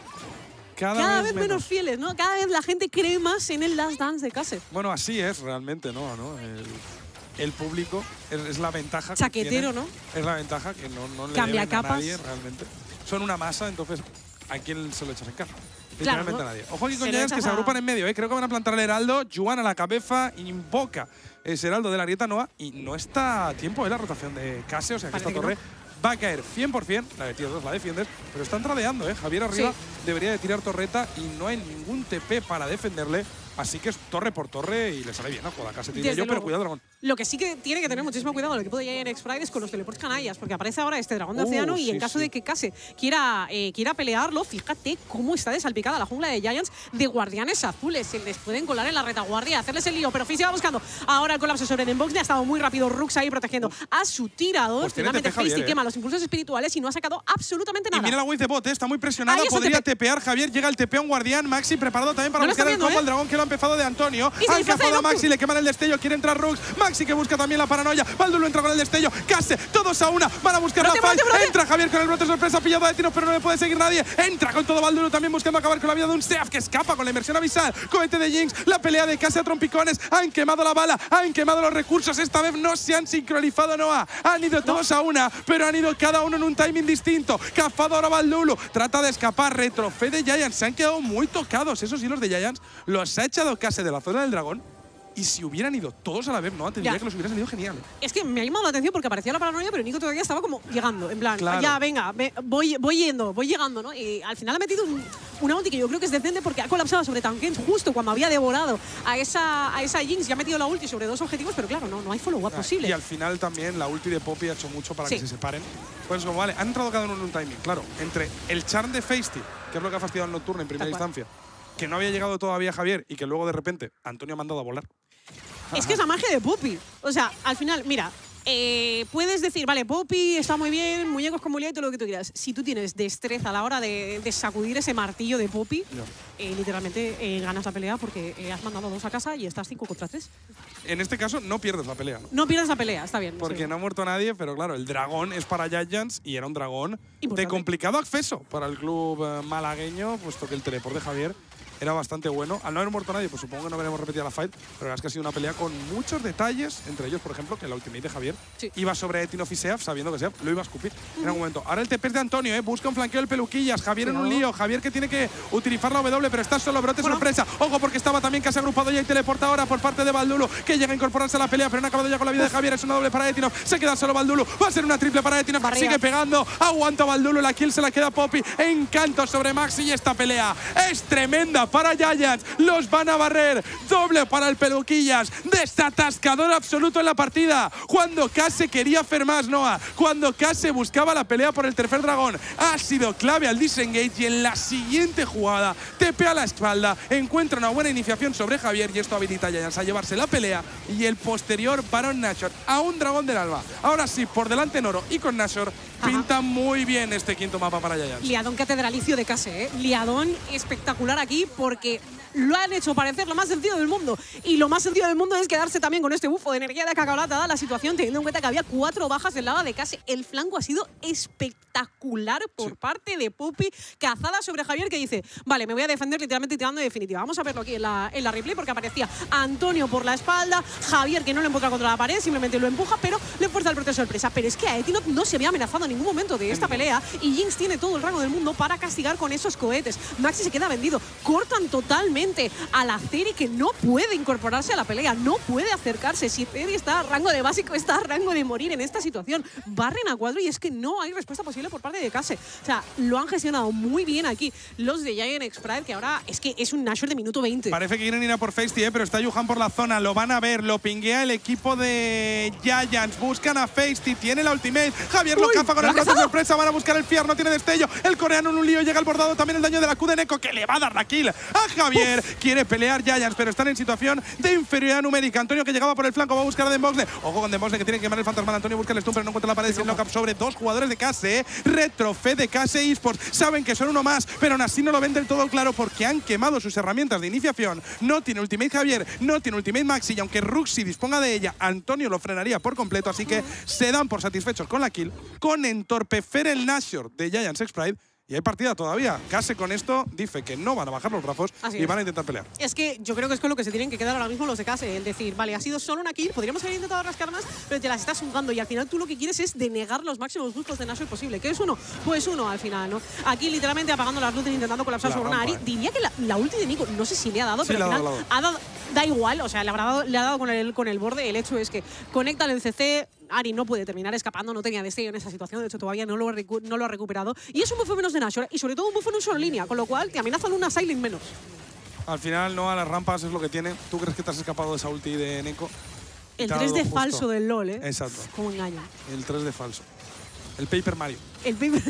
Speaker 2: Cada vez menos fieles, ¿no? Cada vez la gente cree más en el Last Dance de Case.
Speaker 3: Bueno, así es realmente, ¿no? El público es la ventaja.
Speaker 2: Chaquetero,
Speaker 3: que
Speaker 2: ¿no?
Speaker 3: Es la ventaja que no le
Speaker 2: cambia
Speaker 3: deben
Speaker 2: capas.
Speaker 3: A nadie realmente. Son una masa, entonces ¿a quién se lo echas en cara?
Speaker 2: Claro,
Speaker 3: Literalmente
Speaker 2: ¿no?
Speaker 3: a nadie. Ojo aquí con Giants que se agrupan en medio, ¿eh? Creo que van a plantar el heraldo. Juan a la cabeza, invoca ese heraldo de la Arieta Noah y no está a tiempo de la rotación de Case, o sea que esta torre va a caer 100%, la de tier 2 la defiendes, pero están tradeando, ¿eh? Javier arriba debería de tirar torreta y no hay ningún TP para defenderle. Así que es torre por torre y le sale bien a jugar a Case, te diría yo, pero cuidado, dragón.
Speaker 2: Lo que sí que tiene que tener muchísimo cuidado el equipo de Giant Sprite es con los teleports canallas, porque aparece ahora este dragón de océano y en caso de que Case quiera pelearlo, fíjate cómo está desalpicada la jungla de Giants de guardianes azules. Se les pueden colar en la retaguardia, hacerles el lío, pero Fizz va buscando ahora el colapso sobre Denbox. Ha estado muy rápido Rux ahí protegiendo a su tirador.
Speaker 3: Pues
Speaker 2: finalmente Fizz quema los impulsos espirituales y no ha sacado absolutamente nada.
Speaker 3: Y mira la wave de bot, está muy presionada, podría tepear Javier, llega el TP a un guardián, Maxi preparado también para buscar el combo al dragón que lo ha empezado de Antonio. Han cazado a Maxi, le queman el destello, quiere entrar Rux. Maxi que busca también la paranoia. Baldur entra con el destello. Case, todos a una. Van a buscar la fight. Entra Javier con el brote sorpresa, pillado de tiros, pero no le puede seguir nadie. Entra con todo Baldur también buscando acabar con la vida de un Seaf que escapa con la inmersión abisal. Cohete de Jinx, la pelea de Case a trompicones. Han quemado la bala, han quemado los recursos. Esta vez no se han sincronizado, Noah. Han ido todos a una, pero han ido cada uno en un timing distinto. Cazado ahora Baldur. Trata de escapar. Retrofe de Giants. Se han quedado muy tocados. Esos hilos de Giants los ha echado Case de la zona del dragón. Y si hubieran ido todos a la vez, no, te diría que los hubiera salido genial.
Speaker 2: Es que me ha llamado la atención porque aparecía la paranoia, pero Nico todavía estaba como llegando, en plan, ya, venga, voy llegando, ¿no? Y al final ha metido una ulti que yo creo que es decente porque ha colapsado sobre Tankens justo cuando había devorado a esa Jinx y ha metido la ulti sobre 2 objetivos, pero claro, no hay follow-up posible.
Speaker 3: Y al final también la ulti de Poppy ha hecho mucho para que se separen. Pues como vale, han entrado cada uno en un timing, claro, entre el charm de Feisty, que es lo que ha fastidiado el Nocturne en primera instancia, que no había llegado todavía Javier y que luego de repente Antonio ha mandado a volar.
Speaker 2: Es que es la magia de Poppy. O sea, al final, mira, puedes decir, vale, Poppy está muy bien, muñecos con movilidad y todo lo que tú quieras. Si tú tienes destreza a la hora de sacudir ese martillo de Poppy, literalmente ganas la pelea porque has mandado 2 a casa y estás 5 contra 3.
Speaker 3: En este caso no pierdes la pelea.
Speaker 2: No pierdes la pelea, está bien.
Speaker 3: Porque no ha muerto nadie, pero claro, el dragón es para Giants y era un dragón de complicado acceso para el club malagueño, puesto que el teleport de Javier era bastante bueno. Al no haber muerto nadie, pues supongo que no veremos repetida la fight, pero es que ha sido una pelea con muchos detalles, entre ellos, por ejemplo, que la ultimate de Javier iba sobre Etinof y Seaf, sabiendo que Seaf lo iba a escupir en algún momento. Ahora el TP es de Antonio, busca un flanqueo del Peluquillas, Javier en un lío, Javier que tiene que utilizar la W, pero está solo, brote sorpresa. Ojo, porque estaba también casi agrupado ya y teleporta ahora por parte de Baldulo, que llega a incorporarse a la pelea, pero no ha acabado ya con la vida de Javier, es una doble para Etinof, se queda solo Baldulo, va a ser una triple para Etinof, sigue pegando, aguanta Baldulo, la kill se la queda Poppy, encanto sobre Maxi y esta pelea es tremenda para Giants. Los van a barrer, doble para el Peluquillas, desatascador absoluto en la partida. Cuando Case quería hacer más, Noah, cuando Case buscaba la pelea por el tercer dragón, ha sido clave al disengage y en la siguiente jugada TP a la espalda, encuentra una buena iniciación sobre Javier y esto habilita a Giants a llevarse la pelea y el posterior Baron Nashor a un dragón del alba. Ahora sí, por delante Noro y con Nashor pinta muy bien este quinto mapa para Giants.
Speaker 2: Liadón catedralicio de Case, ¿eh? Liadón espectacular aquí porque lo han hecho parecer lo más sencillo del mundo. Y lo más sencillo del mundo es quedarse también con este bufo de energía de cacaolata, dada la situación, teniendo en cuenta que había 4 bajas del lado de Case. El flanco ha sido espectacular por parte de Poppy, cazada sobre Javier, que dice, vale, me voy a defender literalmente tirando de definitiva. Vamos a verlo aquí en la replay, porque aparecía Antonio por la espalda, Javier que no le empotra contra la pared, simplemente lo empuja, pero le fuerza el brote sorpresa. Pero es que a Etinof no se había amenazado en ningún momento de esta pelea y Jinx tiene todo el rango del mundo para castigar con esos cohetes. Maxi se queda vendido, cortan totalmente directamente al Azeri, que no puede incorporarse a la pelea, no puede acercarse. Si Azeri está a rango de básico, está a rango de morir en esta situación. Barren a 4 y es que no hay respuesta posible por parte de Kase. O sea, lo han gestionado muy bien aquí los de Giant X-Pride, que ahora es que es un Nashor de minuto 20.
Speaker 3: Parece que quieren ir a por Feisty, pero está Yuhan por la zona, lo van a ver, lo pinguea el equipo de Giants, buscan a Feisty, tiene la ultimate, Javier lo caza con el brazo de sorpresa, van a buscar el Fier, no tiene destello, el coreano en un lío, llega al bordado, también el daño de la Q de Neko, que le va a dar la kill a Javier. Quiere pelear Giants, pero están en situación de inferioridad numérica. Antonio, que llegaba por el flanco, va a buscar a Demboxle. Ojo con Demboxle, que tiene que quemar el fantasma de Antonio, busca el stun, pero no encuentra la pared, sin knock-up sobre 2 jugadores de Kase. Retrofe de Kase Esports, saben que son uno más, pero aún así no lo ven del todo claro porque han quemado sus herramientas de iniciación. No tiene ultimate Javier, no tiene ultimate Maxi, y aunque Ruxy disponga de ella, Antonio lo frenaría por completo, así que se dan por satisfechos con la kill, con entorpecer el Nashor de Giants X-Pride. Y hay partida todavía. Kase con esto dice que no van a bajar los brazos y van a intentar pelear.
Speaker 2: Es que yo creo que es con lo que se tienen que quedar ahora mismo los de Kase. El decir, vale, ha sido solo una kill, podríamos haber intentado rascar más, pero te las estás jugando y al final tú lo que quieres es denegar los máximos gustos de Nashor posible. ¿Qué es uno? Pues uno al final, ¿no? Aquí literalmente apagando las luces, intentando colapsar sobre una Ari. Diría que la ulti de Nico, no sé si le ha dado, pero al final da igual, o sea, le ha dado con el borde. El hecho es que conecta el CC. Ari no puede terminar escapando, no tenía destello en esa situación, de hecho todavía no lo ha recuperado. Y es un buffo menos de Nashor, y sobre todo un buffo en un solo línea, con lo cual te amenazan una Silent menos.
Speaker 3: Al final, no, a las rampas es lo que tiene. ¿Tú crees que te has escapado de esa ulti de Neko?
Speaker 2: El 3 de falso del LoL, ¿eh?
Speaker 3: Exacto.
Speaker 2: Cómo engaña.
Speaker 3: El 3 de falso. El Paper Mario.
Speaker 2: El Paper…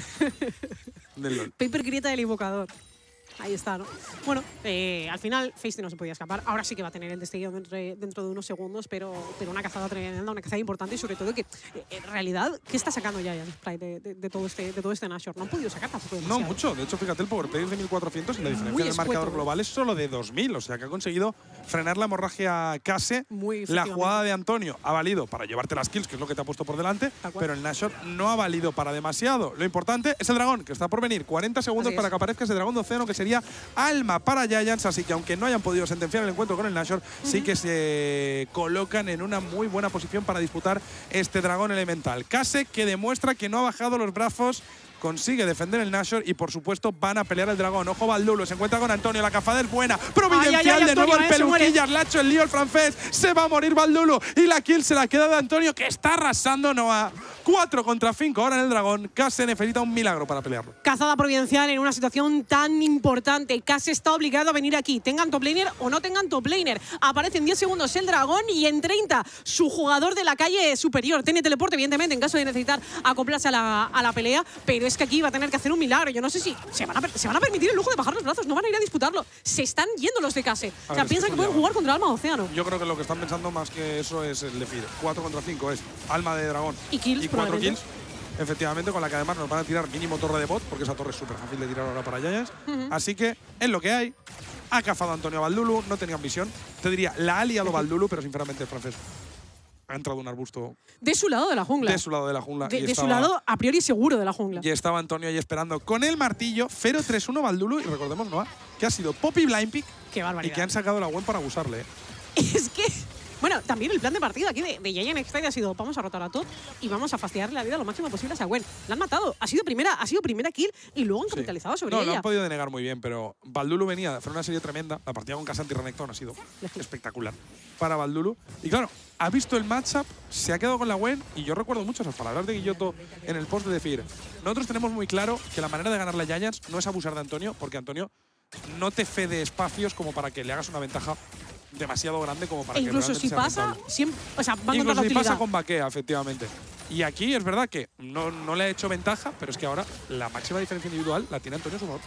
Speaker 3: del LoL.
Speaker 2: Paper grieta del invocador. Ahí está, ¿no? Bueno, al final Feisty no se podía escapar. Ahora sí que va a tener el destello dentro de unos segundos, pero una cazada tremenda, una cazada importante y sobre todo que, en realidad, ¿qué está sacando ya de todo este Nashor? No han podido sacar tampoco demasiado.
Speaker 3: No mucho. De hecho, fíjate, el powerplay es de 1400 y la diferencia del marcador global es solo de 2000. O sea, que ha conseguido frenar la hemorragia Kase. La jugada de Antonio ha valido para llevarte las kills, que es lo que te ha puesto por delante, pero el Nashor no ha valido para demasiado. Lo importante es el dragón, que está por venir. 40 segundos para que aparezca ese dragón de océano, que sería alma para Giants, así que aunque no hayan podido sentenciar el encuentro con el Nashor, sí que se colocan en una muy buena posición para disputar este dragón elemental. Kase, que demuestra que no ha bajado los brazos, consigue defender el Nashor y por supuesto van a pelear el dragón. Ojo Baldulu, se encuentra con Antonio, la cazada es buena, providencial, de nuevo el peluquillas, le ha hecho el lío el francés, se va a morir Baldulu y la kill se la queda de Antonio, que está arrasando Noah. 4 contra 5 ahora en el dragón. Kase necesita un milagro para pelearlo.
Speaker 2: Cazada providencial en una situación tan importante. Kase está obligado a venir aquí, tengan top laner o no tengan top laner. Aparece en 10 segundos el dragón y en 30 su jugador de la calle superior. Tiene teleporte, evidentemente, en caso de necesitar acoplarse a la pelea, pero es que aquí va a tener que hacer un milagro. Yo no sé si se van a permitir el lujo de bajar los brazos, no van a ir a disputarlo. Se están yendo los de Kase. O sea, piensan que pueden jugar contra Alma de Océano.
Speaker 3: Yo creo que lo que están pensando más que eso es el Defir. 4 contra 5 es Alma de Dragón
Speaker 2: y
Speaker 3: 4 kills. Efectivamente, con la que además nos van a tirar mínimo torre de bot, porque esa torre es súper fácil de tirar ahora para Giants. Así que es lo que hay. Ha cazado a Antonio Baldulu, no tenían visión. Te diría, la ha liado Baldulu, pero sinceramente el francés ha entrado un arbusto.
Speaker 2: De su lado de la jungla.
Speaker 3: De su lado de la jungla.
Speaker 2: De su lado, a priori seguro de la jungla.
Speaker 3: Y estaba Antonio ahí esperando con el martillo. 0-3-1 Baldulu. Y recordemos, Noah, que ha sido Poppy Blind Pick.
Speaker 2: Qué barbaridad.
Speaker 3: Y que han sacado la web para abusarle.
Speaker 2: Es que… Bueno, también el plan de partida aquí de Giant X-Pride ha sido vamos a rotar a top y vamos a fastidiarle la vida lo máximo posible a esa Gwen. La han matado, ha sido primera kill y luego han capitalizado sobre ella.
Speaker 3: No, lo han podido denegar muy bien, pero Baldulu venía de hacer una serie tremenda. La partida con K'Sante y Renekton ha sido espectacular para Baldulu. Y claro, ha visto el matchup, se ha quedado con la Gwen y yo recuerdo mucho esas palabras de Guilloto en el post de decir, nosotros tenemos muy claro que la manera de ganarle a Giants no es abusar de Antonio, porque Antonio no te cede espacios como para que le hagas una ventaja demasiado grande como para
Speaker 2: incluso
Speaker 3: que
Speaker 2: si pasa, siempre, o sea, van
Speaker 3: incluso
Speaker 2: contra la
Speaker 3: si
Speaker 2: utilidad.
Speaker 3: pasa con Baquea, efectivamente. Y aquí es verdad que no le ha hecho ventaja, pero es que ahora la máxima diferencia individual la tiene Antonio a su favor.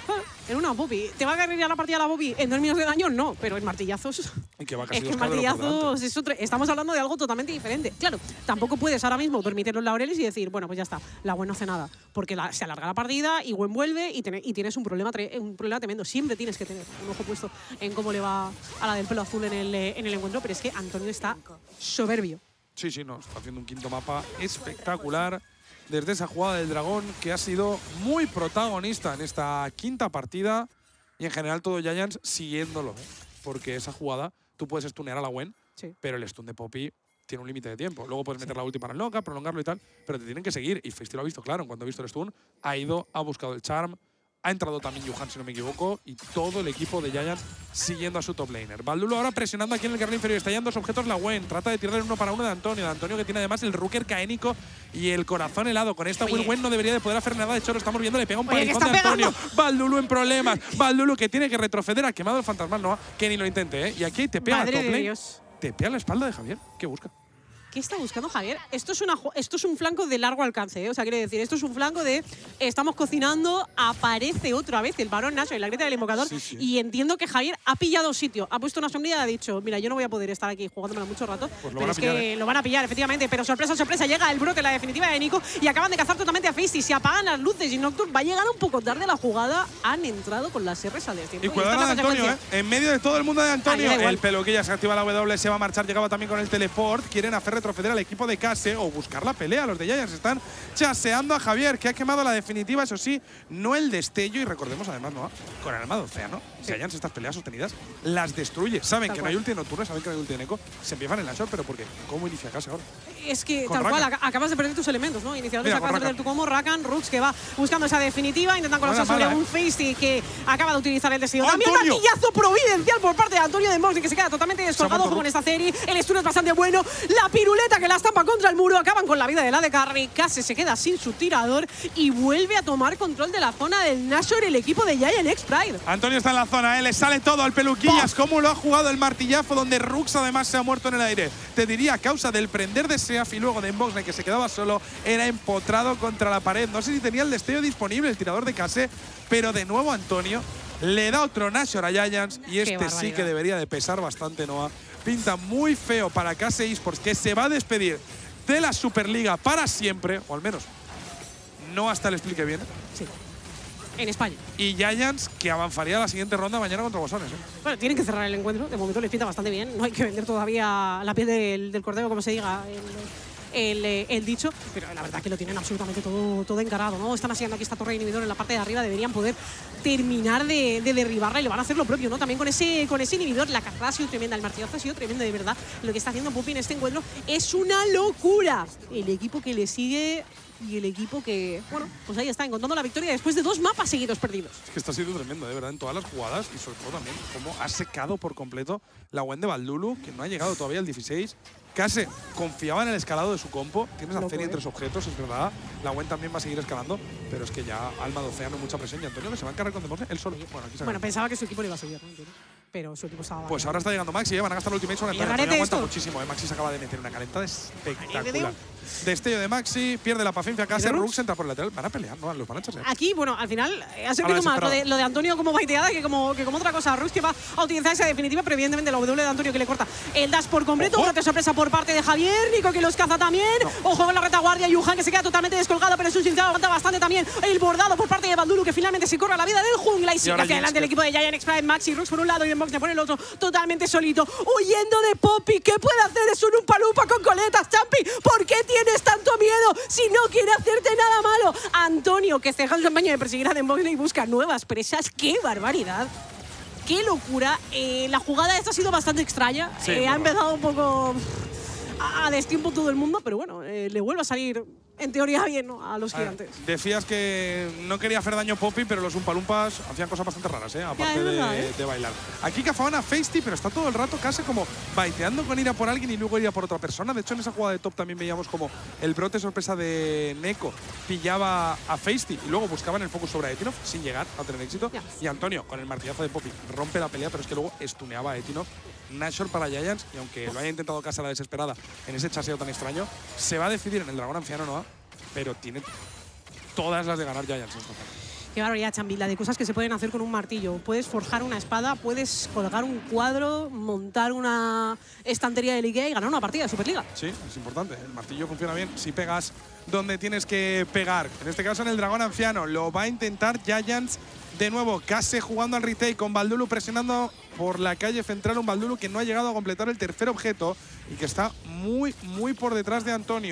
Speaker 2: En una Bobby. ¿Te va a cargar la partida la Bobby en 2 minutos de daño? No, pero en martillazos…
Speaker 3: Y que va
Speaker 2: es que en martillazos estamos hablando de algo totalmente diferente. Claro, tampoco puedes ahora mismo dormirte los laureles y decir, bueno, pues ya está, la Gwen no hace nada. Porque se alarga la partida y Gwen vuelve y tienes un problema tremendo. Siempre tienes que tener un ojo puesto en cómo le va a la del pelo azul en el encuentro, pero es que Antonio está soberbio.
Speaker 3: Sí, no, está haciendo un quinto mapa espectacular desde esa jugada del dragón, que ha sido muy protagonista en esta quinta partida y en general todo Giants siguiéndolo, porque esa jugada tú puedes stunear a la Gwen, pero el stun de Poppy tiene un límite de tiempo. Luego puedes meter la ulti para el knockup, prolongarlo y tal, pero te tienen que seguir. Y Feisty lo ha visto claro, cuando ha visto el stun, ha buscado el charm, Ha entrado también Yuhan, si no me equivoco, y todo el equipo de Giants siguiendo a su top laner. Baldulo ahora presionando aquí en el carril inferior. Está yendo dos objetos la Gwen. Trata de tirar el 1 para 1 de Antonio. De Antonio que tiene además el Rooker caénico y el corazón helado. Con esta Will Gwen no debería de poder hacer nada. De hecho, lo estamos viendo. Le pega un palizón de Antonio. Baldulo en problemas. Baldulo que tiene que retroceder. Ha quemado el fantasmal Noah. Que ni lo intente, ¿eh? Y aquí te pega
Speaker 2: Madre
Speaker 3: top
Speaker 2: de
Speaker 3: lane.
Speaker 2: Dios.
Speaker 3: Te pega la espalda de Javier. ¿Qué busca?
Speaker 2: ¿Qué está buscando Javier? Esto es un flanco de largo alcance, ¿eh? O sea, quiere decir, esto es un flanco de estamos cocinando, aparece otra vez el varón Nacho en la grieta del invocador y entiendo que Javier ha pillado sitio, ha puesto una sombrilla y ha dicho, mira, yo no voy a poder estar aquí jugándomela mucho rato,
Speaker 3: pues
Speaker 2: pero es que lo van a pillar, efectivamente, pero sorpresa, sorpresa, llega el brote, la definitiva de Nico y acaban de cazar totalmente a Feisty, se apagan las luces y Nocturne va a llegar un poco tarde a la jugada, han entrado con las R's al destino.
Speaker 3: Y cuidado de Antonio, ¿eh? En medio de todo el mundo de Antonio, el peluquilla se activa la W, se va a marchar, llegaba también con el teleport, quieren hacer retroceder al equipo de Case o buscar la pelea. Los de Giants están chaseando a Javier, que ha quemado la definitiva, eso sí, no el destello. Y recordemos además, ¿no? Con el alma de océano, Giants estas peleas sostenidas las destruye. Saben que no hay ulti nocturna, saben que no hay ulti de Neko, se empiezan en la short, pero ¿por qué? ¿Cómo inicia Case ahora?
Speaker 2: Es que tal cual, acabas de perder tus elementos, ¿no? Inicialmente acabas de perder tu combo, Rakan, Rux que va buscando esa definitiva, intentan colapsar sobre un Feisty que acaba de utilizar el destello. También martillazo providencial por parte de Antonio de Moxley, que se queda totalmente descolgado con esta serie. El stun es bastante bueno, la piruleta que la estampa contra el muro, acaban con la vida de la de Carry. Case se queda sin su tirador y vuelve a tomar control de la zona del Nashor, el equipo de Giant X-Pride.
Speaker 3: Antonio está en la zona, le sale todo al peluquillas. Cómo lo ha jugado el martillazo, donde Rux además se ha muerto en el aire. Te diría, a causa del prender de Seaf y luego de Moxley, que se quedaba solo, era empotrado contra la pared. No sé si tenía el destello disponible el tirador de Case, pero de nuevo Antonio le da otro Nashor a Giants y este sí que debería de pesar bastante, Noah. Pinta muy feo para Case Esports, que se va a despedir de la Superliga para siempre, o al menos no hasta el split que viene.
Speaker 2: Sí. En España.
Speaker 3: Y Giants, que avanzaría a la siguiente ronda mañana contra Guasones.
Speaker 2: Bueno, tienen que cerrar el encuentro. De momento les pinta bastante bien. No hay que vender todavía la piel del cordero, como se diga el dicho. Pero la verdad que lo tienen absolutamente todo encarado, ¿no? Están haciendo aquí esta torre de inhibidor en la parte de arriba. Deberían poder terminar de derribarla y le van a hacer lo propio, ¿no? También con ese inhibidor. La carrera ha sido tremenda. El martillazo ha sido tremendo, de verdad. Lo que está haciendo Puppy en este encuentro es una locura. El equipo que le sigue y el equipo que, bueno, pues ahí está, encontrando la victoria después de 2 mapas seguidos perdidos.
Speaker 3: Es que está siendo tremendo, de verdad, en todas las jugadas y sobre todo también cómo ha secado por completo la Gwen de Baldulo, que no ha llegado todavía al 16. Case confiaba en el escalado de su compo. Tienes la serie en 3 objetos, es verdad. La Gwen también va a seguir escalando, pero es que ya alma de océano, mucha presión. Y Antonio que se va a encargar con Demorne, él solo.
Speaker 2: Bueno, pensaba que su equipo le iba a subir, ¿no? Pero su equipo estaba…
Speaker 3: Pues ahora está llegando Maxi, van a gastar el ultimate. Antonio aguanta muchísimo, Maxi se acaba de meter una calentada espectacular. Destello de Maxi, pierde la paciencia Case, Rux entra por el lateral. Van a pelear, ¿no? Los van a echarse.
Speaker 2: Aquí, bueno, al final ha servido más lo de Antonio como baiteada que como otra cosa. Rux que va a utilizar esa definitiva, pero evidentemente la W de Antonio que le corta el dash por completo. Una sorpresa por parte de Javier, Nico que los caza también. Ojo con la retaguardia, Yuhan que se queda totalmente descolgado, pero es un sincero, aguanta bastante también el bordado por parte de Baldulo, que finalmente se corre a la vida del jungla y sigue hacia adelante el equipo de Giant X-Pride. Maxi, Rux por un lado y Moxley por el otro, totalmente solito, huyendo de Poppy. ¿Qué puede hacer? Es un umpalupa con coletas, Champi. ¿Por qué tienes tanto miedo si no quiere hacerte nada malo? Antonio, que ceja el campaña de perseguir a Moxley y busca nuevas presas. ¡Qué barbaridad! ¡Qué locura! La jugada esta ha sido bastante extraña.
Speaker 3: Sí,
Speaker 2: ha empezado un poco a destiempo todo el mundo, pero bueno, le vuelve a salir en teoría bien, ¿no? A los gigantes.
Speaker 3: Decías que no quería hacer daño a Poppy, pero los Umpalumpas hacían cosas bastante raras, aparte de bailar. Aquí cazaban a Feisty, pero está todo el rato casi como baiteando con ir a por alguien y luego ir a por otra persona. De hecho, en esa jugada de top también veíamos como el brote sorpresa de Neko pillaba a Feisty y luego buscaban el focus sobre Etinov sin llegar a tener éxito. Y Antonio, con el martillazo de Poppy, rompe la pelea, pero es que luego estuneaba a Etinov. Nashor para Giants, y aunque lo haya intentado casi a la desesperada en ese chaseo tan extraño, se va a decidir en el dragón anciano, Noah, pero tiene todas las de ganar Giants.
Speaker 2: Qué barbaridad, Chambi, la de cosas que se pueden hacer con un martillo. Puedes forjar una espada, puedes colgar un cuadro, montar una estantería de Ikea y ganar una partida de Superliga.
Speaker 3: Sí, es importante. El martillo funciona bien si pegas donde tienes que pegar. En este caso en el dragón anciano. Lo va a intentar Giants de nuevo. Case jugando al retake con Baldulo presionando por la calle central. Un Baldulo que no ha llegado a completar el tercer objeto y que está muy por detrás de Antonio.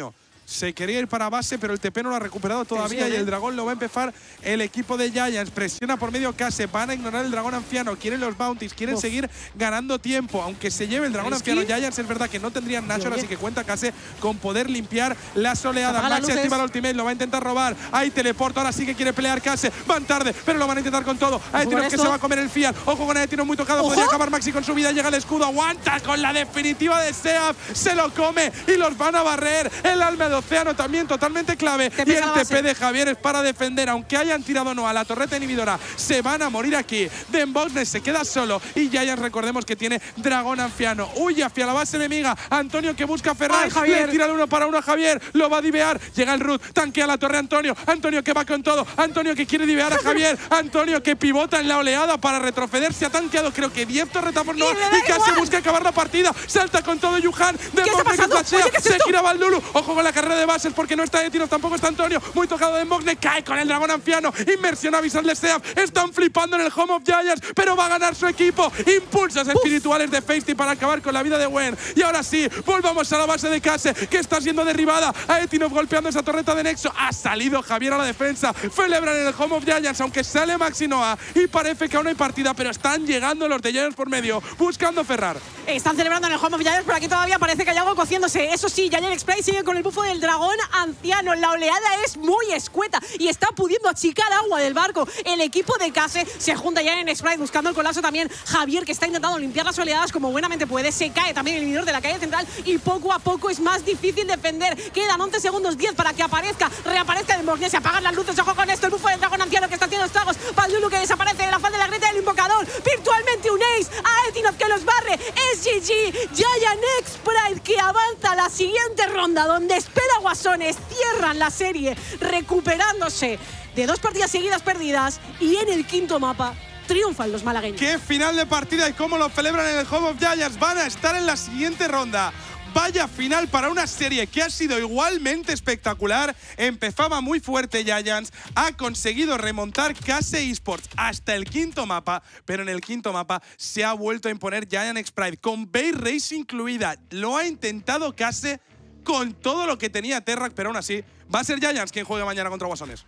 Speaker 3: se quería ir para base, pero el TP no lo ha recuperado todavía y el dragón lo va a empezar el equipo de Giants. Presiona por medio Case, van a ignorar el dragón anciano, quieren los bounties, quieren seguir ganando tiempo. Aunque se lleve el dragón anciano Giants, es verdad que no tendrían Nashor, así que cuenta Case con poder limpiar las oleadas. Maxi activa la ultimate, lo va a intentar robar. Hay teleporto, ahora sí que quiere pelear Case. Van tarde, pero lo van a intentar con todo. Aetinos que se va a comer el Fiat. Ojo con Aetinos muy tocado, podría acabar Maxi con su vida. Llega el escudo, aguanta con la definitiva de Seaf. Se lo come y los van a barrer. El alma de océano también totalmente clave. Y el TP de Javier es para defender. Aunque hayan tirado no a la torreta inhibidora, se van a morir aquí. Denboxnes se queda solo y Giants, recordemos que tiene dragón anciano. Huye hacia la base enemiga. Antonio que busca a Ferrar. Le tira el 1 para 1 a Javier. Lo va a divear. Llega el Root. Tanquea la torre Antonio. Antonio que va con todo. Antonio que quiere divear a Javier. Antonio que pivota en la oleada para retroceder. Se ha tanqueado creo que 10 torretazos no. Y casi busca acabar la partida. Salta con todo Yuhan. Denboxnes que flashea. Se gira Valdulu. Ojo con la carrera de bases porque no está Etinos, tampoco está Antonio. Muy tocado Denboxnes. Cae con el dragón anciano. Inmersión avisal de Seaf. Están flipando en el Home of Giants, pero va a ganar su equipo. Impulsos espirituales de Feisty para acabar con la vida de Gwen. Y ahora sí, volvamos a la base de Case, que está siendo derribada. A Etinov golpeando esa torreta de Nexo. Ha salido Javier a la defensa. Celebran en el Home of Giants, aunque sale Maxi Noah. Y parece que aún no hay partida, pero están llegando los de Giants por medio, buscando Ferrar.
Speaker 2: Están celebrando en el Home of Giants, pero aquí todavía parece que hay algo cociéndose. Eso sí, Giant Spray sigue con el bufo del dragón anciano. La oleada es muy escueta y está pudiendo achicar agua del barco. El equipo de Case se junta ya en Sprite buscando el colapso también. Javier, que está intentando limpiar las oleadas como buenamente puede. Se cae también el inhibidor de la calle central y poco a poco es más difícil defender. Quedan 11 segundos, 10 para que reaparezca el Mornes. Se apagan las luces. Ojo con esto, el bufo del dragón anciano que está haciendo estragos. Valdulu que desaparece de la faz de la grieta del invocador. Virtualmente un ace. A Etinov que los barre. Es GG. Giant Sprite que avanza a la siguiente ronda donde espera Guasones. Cierran la serie recuperándose de 2 partidas seguidas perdidas y en el quinto mapa triunfan los malagueños.
Speaker 3: ¡Qué final de partida y cómo lo celebran en el Home of Giants! Van a estar en la siguiente ronda. Vaya final para una serie que ha sido igualmente espectacular. Empezaba muy fuerte Giants, ha conseguido remontar Case Esports hasta el quinto mapa, pero en el quinto mapa se ha vuelto a imponer Giant Sprite, con Bay Race incluida. Lo ha intentado Case con todo lo que tenía Terrac, pero aún así va a ser Giants quien juegue mañana contra Guasones.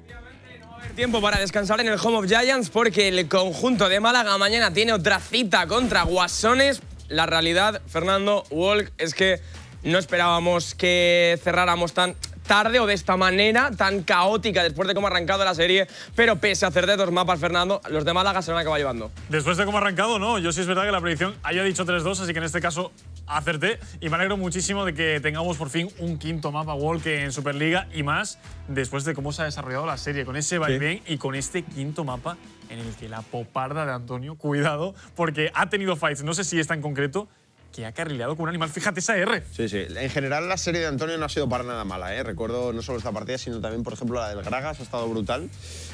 Speaker 1: Tiempo para descansar en el Home of Giants porque el conjunto de Málaga mañana tiene otra cita contra Guasones. La realidad, Fernando, Walk, es que no esperábamos que cerráramos tan tarde o de esta manera tan caótica después de cómo ha arrancado la serie, pero pese a hacer de 2 mapas, Fernando, los de Málaga se van a acabar llevando.
Speaker 4: Después de cómo ha arrancado, no. Yo sí es verdad que la predicción haya dicho 3-2, así que en este caso acerté y me alegro muchísimo de que tengamos por fin un quinto mapa Walk en Superliga y más después de cómo se ha desarrollado la serie, con ese vaivén y con este quinto mapa en el que la poparda de Antonio, cuidado, porque ha tenido fights, no sé si esta en concreto, que ha carrileado con un animal. Fíjate esa R.
Speaker 5: Sí, sí. En general, la serie de Antonio no ha sido para nada mala, ¿eh? Recuerdo no solo esta partida, sino también, por ejemplo, la del Gragas. Ha estado brutal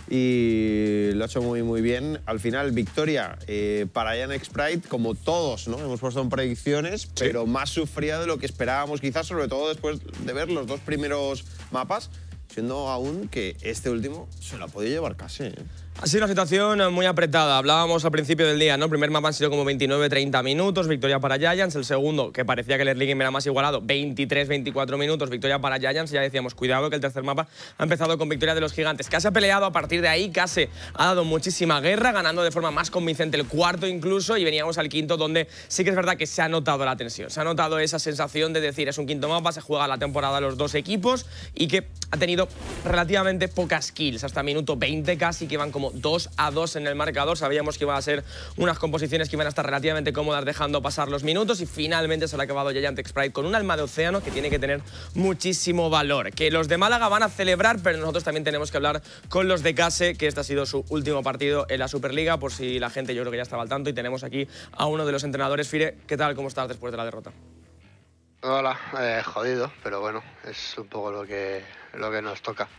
Speaker 5: y lo ha hecho muy, muy bien. Al final, victoria para Giant Sprite, como todos, ¿no? Hemos puesto en predicciones, pero más sufrida de lo que esperábamos, quizás, sobre todo después de ver los 2 primeros mapas, siendo aún que este último se lo ha podido llevar casi, ¿eh?
Speaker 1: Ha sido una situación muy apretada. Hablábamos al principio del día, ¿no? El primer mapa han sido como 29-30 minutos, victoria para Giants. El segundo, que parecía que el early game era más igualado, 23-24 minutos, victoria para Giants. Ya decíamos, cuidado, que el tercer mapa ha empezado con victoria de los gigantes. Case ha peleado a partir de ahí, Case ha dado muchísima guerra, ganando de forma más convincente el cuarto incluso, y veníamos al quinto, donde sí que es verdad que se ha notado la tensión. Se ha notado esa sensación de decir, es un quinto mapa, se juega la temporada los 2 equipos, y que ha tenido relativamente pocas kills, hasta minuto 20 casi, que van como 2-2 en el marcador. Sabíamos que iban a ser unas composiciones que iban a estar relativamente cómodas dejando pasar los minutos y finalmente se le ha acabado Giant Sprite con un alma de océano que tiene que tener muchísimo valor. Que los de Málaga van a celebrar, pero nosotros también tenemos que hablar con los de Case, que este ha sido su último partido en la Superliga, por si la gente yo creo que ya estaba al tanto, y tenemos aquí a uno de los entrenadores. Fire, ¿qué tal? ¿Cómo estás después de la derrota?
Speaker 6: Hola, jodido, pero bueno, es un poco lo que nos toca.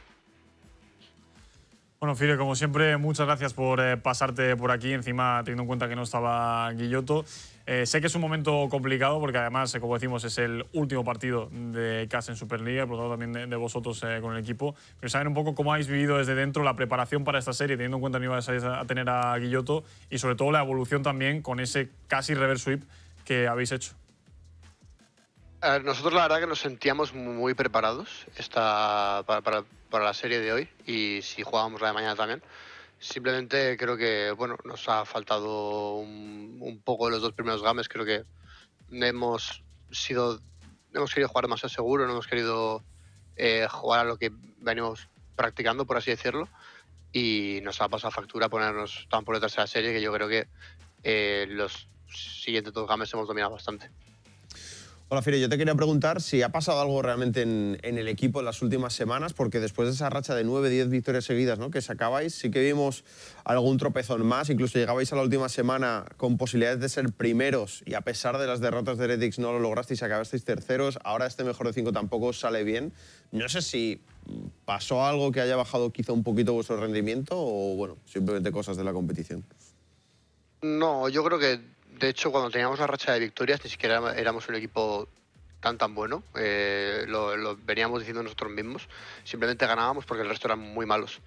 Speaker 4: Bueno, Fire, como siempre, muchas gracias por pasarte por aquí, encima teniendo en cuenta que no estaba Guilloto. Sé que es un momento complicado porque además, como decimos, es el último partido de Case en Superliga, por lo tanto también de vosotros con el equipo. Pero saber un poco cómo habéis vivido desde dentro la preparación para esta serie, teniendo en cuenta que no ibais a tener a Guilloto, y sobre todo la evolución también con ese casi reverse sweep que habéis hecho.
Speaker 6: Nosotros la verdad que nos sentíamos muy preparados para la serie de hoy y si jugábamos la de mañana también. Simplemente creo que bueno, nos ha faltado un poco los dos primeros games. Creo que hemos querido jugar demasiado seguro, no hemos querido jugar a lo que venimos practicando, por así decirlo, y nos ha pasado factura ponernos tan por detrás de la serie que yo creo que los siguientes dos games hemos dominado bastante.
Speaker 5: Hola, Fire, yo te quería preguntar si ha pasado algo realmente en el equipo en las últimas semanas, porque después de esa racha de 9-10 victorias seguidas, ¿no?, que sacabais, sí que vimos algún tropezón más, incluso llegabais a la última semana con posibilidades de ser primeros y a pesar de las derrotas de Heretics no lo lograsteis y acabasteis terceros, ahora este mejor de 5 tampoco os sale bien. No sé si pasó algo que haya bajado quizá un poquito vuestro rendimiento o, bueno, simplemente cosas de la competición.
Speaker 6: No, yo creo que, de hecho, cuando teníamos la racha de victorias, ni siquiera éramos un equipo tan bueno. Lo veníamos diciendo nosotros mismos. Simplemente ganábamos porque el resto eran muy malos.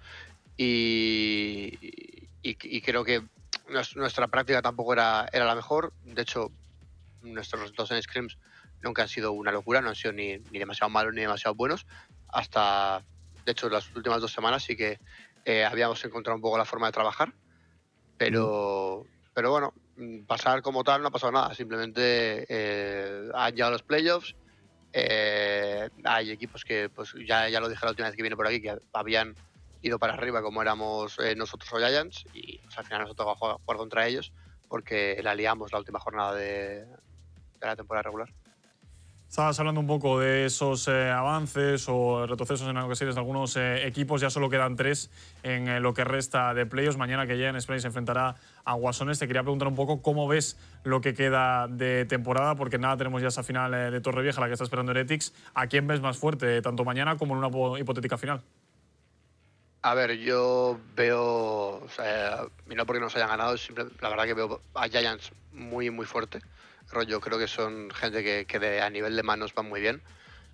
Speaker 6: Y creo que nuestra práctica tampoco era la mejor. De hecho, nuestros resultados en scrims nunca han sido una locura, no han sido ni demasiado malos ni demasiado buenos. Hasta, de hecho, las últimas 2 semanas sí que habíamos encontrado un poco la forma de trabajar. Pero bueno, pasar como tal no ha pasado nada. Simplemente han llegado los playoffs. Hay equipos que, pues ya lo dije la última vez que vine por aquí, que habían ido para arriba como éramos nosotros o Giants, y pues, al final nos ha tocado jugar contra ellos porque la liamos la última jornada de la temporada regular.
Speaker 4: Estabas hablando un poco de esos avances o retrocesos en ocasiones de algunos equipos. Ya solo quedan 3 en lo que resta de playoffs. Mañana que Giant Spray se enfrentará a Guasones. Te quería preguntar un poco cómo ves lo que queda de temporada, porque nada, tenemos ya esa final de Torrevieja, la que está esperando Heretics. ¿A quién ves más fuerte, tanto mañana como en una hipotética final?
Speaker 6: A ver, yo veo, o sea, y no porque nos hayan ganado, la verdad que veo a Giants muy fuerte. Rollo, creo que son gente que a nivel de manos van muy bien.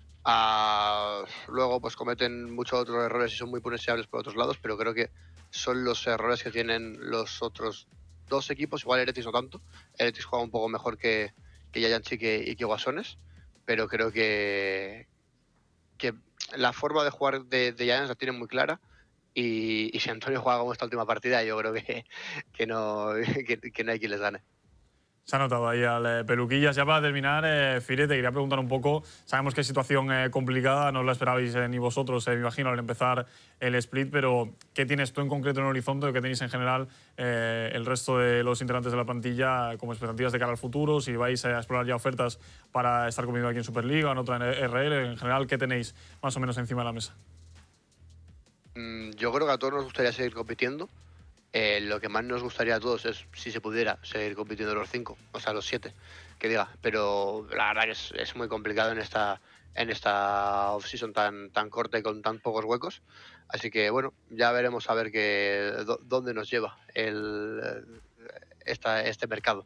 Speaker 6: Luego pues cometen muchos otros errores y son muy puniciables por otros lados, pero creo que son los errores que tienen los otros 2 equipos. Igual Heretics no tanto. Heretics juega un poco mejor que Giants y que Guasones, pero creo que la forma de jugar de Giants la tienen muy clara. Y si Antonio juega como esta última partida, yo creo que no hay quien les gane.
Speaker 4: Se ha notado ahí al Peluquillas. Ya para terminar, Fire, te quería preguntar un poco. Sabemos que es situación complicada, no la esperabais ni vosotros, me imagino, al empezar el split, pero ¿qué tienes tú en concreto en el horizonte o qué tenéis en general el resto de los integrantes de la plantilla como expectativas de cara al futuro? Si vais a explorar ya ofertas para estar conmigo aquí en Superliga o en otra en RL, en general, ¿qué tenéis más o menos encima de la mesa?
Speaker 6: Yo creo que a todos nos gustaría seguir compitiendo. Lo que más nos gustaría a todos es, si se pudiera, seguir compitiendo los 5, o sea, los 7, que diga. Pero la verdad que es muy complicado en esta off-season tan corta y con tan pocos huecos. Así que, bueno, ya veremos a ver dónde nos lleva este mercado.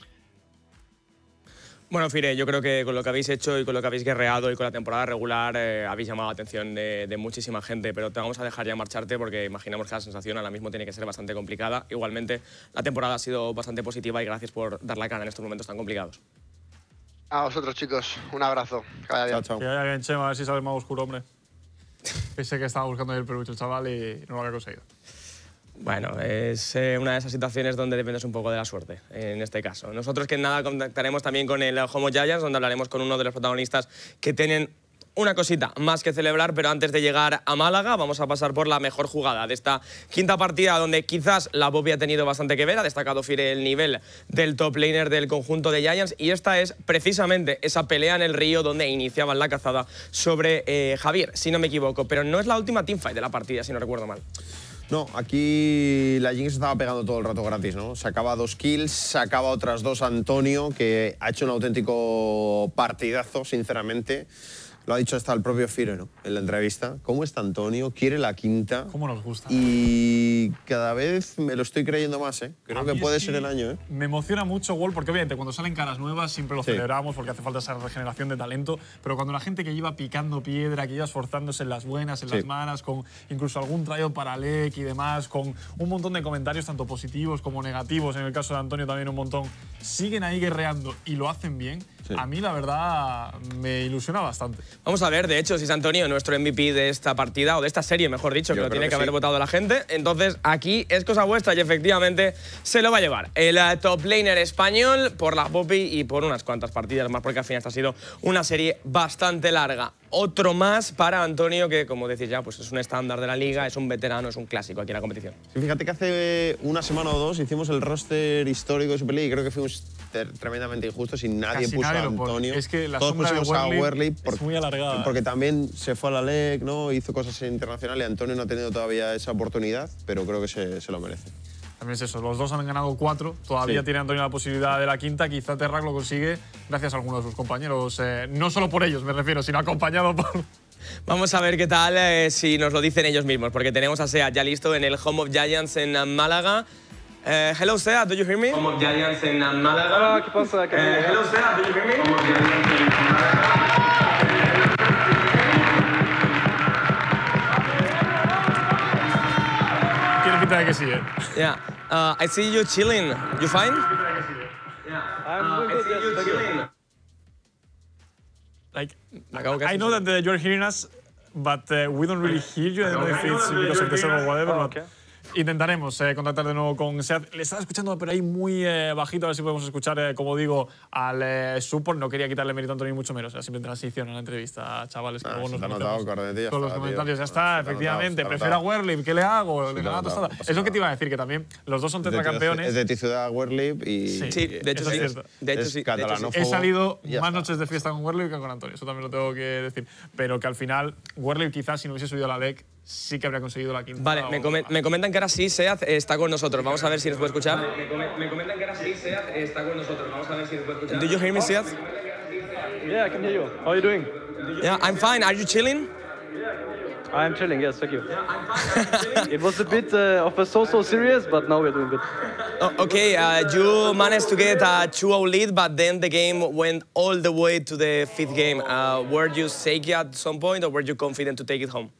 Speaker 1: Bueno, Fire, yo creo que con lo que habéis hecho y con lo que habéis guerreado y con la temporada regular habéis llamado la atención de muchísima gente, pero te vamos a dejar ya marcharte porque imaginamos que la sensación ahora mismo tiene que ser bastante complicada. Igualmente, la temporada ha sido bastante positiva y gracias por dar la cara en estos momentos tan complicados.
Speaker 6: A vosotros, chicos, un abrazo. Que vaya bien.
Speaker 5: Chao.
Speaker 4: Que vaya bien, Chema, a ver si sabes más oscuro, hombre. Pensé que estaba buscando el peluche el chaval y no lo había conseguido.
Speaker 1: Bueno, es una de esas situaciones donde dependes un poco de la suerte, en este caso. Nosotros que nada contactaremos también con el Homo Giants, donde hablaremos con uno de los protagonistas que tienen una cosita más que celebrar, pero antes de llegar a Málaga vamos a pasar por la mejor jugada de esta quinta partida, donde quizás la Bobby ha tenido bastante que ver. Ha destacado Fire el nivel del top laner del conjunto de Giants, y esta es precisamente esa pelea en el río donde iniciaban la cazada sobre Javier, si no me equivoco, pero no es la última teamfight de la partida, si no recuerdo mal.
Speaker 5: No, aquí la Jinx estaba pegando todo el rato gratis, ¿no? Sacaba 2 kills, sacaba otras 2 Antonio, que ha hecho un auténtico partidazo, sinceramente. Lo ha dicho hasta el propio Fire, ¿no?, en la entrevista. ¿Cómo está Antonio? Quiere la quinta.
Speaker 4: ¿Cómo nos gusta?
Speaker 5: Y cada vez me lo estoy creyendo más, ¿eh? Creo que puede ser el año, ¿eh?
Speaker 4: Me emociona mucho Wall, porque obviamente cuando salen caras nuevas siempre lo celebramos porque hace falta esa regeneración de talento, pero cuando la gente que lleva picando piedra, que lleva esforzándose en las buenas, en las malas, con incluso algún tryout para LEC y demás, con un montón de comentarios tanto positivos como negativos, en el caso de Antonio también un montón, siguen ahí guerreando y lo hacen bien, a mí la verdad me ilusiona bastante.
Speaker 1: Vamos a ver, de hecho, si es Antonio nuestro MVP de esta partida, o de esta serie, mejor dicho, que lo tiene que haber votado la gente. Entonces, aquí es cosa vuestra y efectivamente se lo va a llevar el top laner español por la Poppy y por unas cuantas partidas más, porque al final esta ha sido una serie bastante larga. Otro más para Antonio, que como decís ya, pues es un estándar de la liga, es un veterano, es un clásico aquí en la competición.
Speaker 5: Sí, fíjate que hace una semana o dos hicimos el roster histórico de Super League y creo que fuimos tremendamente injustos y nadie
Speaker 4: Casi
Speaker 5: puso
Speaker 4: nadie
Speaker 5: a
Speaker 4: lo pone.
Speaker 5: Antonio.
Speaker 4: Es que la
Speaker 5: todos
Speaker 4: sombra de
Speaker 5: pusimos a
Speaker 4: Werlip
Speaker 5: Werlip
Speaker 4: es muy alargada.
Speaker 5: porque también se fue a la LEC, ¿no? Hizo cosas internacionales y Antonio no ha tenido todavía esa oportunidad, pero creo que se lo merece.
Speaker 4: También es eso, los dos han ganado 4, todavía tiene Antonio la posibilidad de la quinta, quizá Terrac lo consigue gracias a alguno de sus compañeros, no solo por ellos me refiero, sino acompañado por…
Speaker 1: Vamos a ver qué tal si nos lo dicen ellos mismos, porque tenemos a Seat ya listo en el Home of Giants en Málaga. Hello Seat, do you hear me? Home of Giants en Málaga.
Speaker 7: Hola, ¿qué pasa?
Speaker 1: Hello Seat, do you hear me? Home of Giants en Málaga.
Speaker 4: Tiene pinta de que sí,
Speaker 1: Yeah, I see you chilling. You fine?
Speaker 7: I'm good, yes, thank you.
Speaker 4: Like,
Speaker 1: Acabo
Speaker 4: I know that you're hearing us, but we don't really hear you. I don't know if it's because of the server or whatever, but
Speaker 7: okay.
Speaker 4: intentaremos contactar de nuevo con Seat. Le estaba escuchando, pero ahí muy bajito, a ver si podemos escuchar, como digo, al support. No quería quitarle mérito a Antonio, ni mucho menos. Era simple transición a la entrevista, chavales. Que luego nos metemos con los comentarios. Ya está, efectivamente. Prefiero a Werlip. ¿Qué le hago? Le ganaba tostada. Es lo que te iba a decir, que también los dos son tetracampeones.
Speaker 5: Es de tu ciudad Werlip y…
Speaker 1: Sí, de hecho
Speaker 4: eso
Speaker 1: sí.
Speaker 4: es cierto.
Speaker 1: De hecho sí.
Speaker 4: He salido
Speaker 5: Ya
Speaker 4: más
Speaker 5: está.
Speaker 4: noches de fiesta con Werlip que con Antonio, eso también lo tengo que decir. Pero que al final, Werlip quizás si no hubiese subido a la LEC, sí que habría conseguido la quinta.
Speaker 1: Vale, me comentan que ahora sí Seat está con nosotros. Vamos a ver si nos puede escuchar. Me comentan que ahora sí Seat está con nosotros. Vamos a ver si nos puede escuchar. Do you hear me, Seat?
Speaker 7: Yeah, I can hear you. How are you doing?
Speaker 1: Yeah, I'm fine. Are you chilling?
Speaker 7: I'm chilling, yes, thank you. It was a bit of a so-so serious, but now we're doing good.
Speaker 1: Oh, okay, you managed to get a 2-0 lead, but then the game went all the way to the 5th game. Were you shaky at some point, or were you confident to take it home?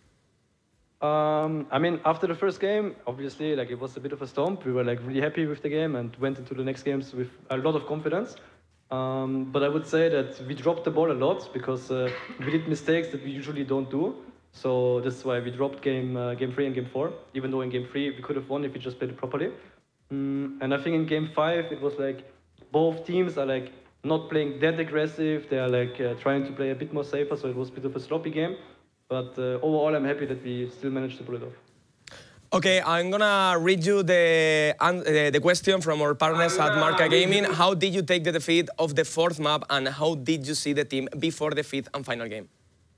Speaker 7: I mean, after the first game, obviously, like it was a bit of a stomp. We were like really happy with the game and went into the next games with a lot of confidence. But I would say that we dropped the ball a lot because we did mistakes that we usually don't do. So this is why we dropped game 3 and game 4. Even though in game 3 we could have won if we just played it properly. And I think in game 5 it was like both teams are like not playing that aggressive. They are like trying to play a bit more safer. So it was a bit of a sloppy game. But overall, I'm happy that we still managed to pull it off.
Speaker 1: Okay, I'm gonna read you the question from our partners at Marca Gaming. How did you take the defeat of the 4th map, and how did you see the team before the 5th and final game?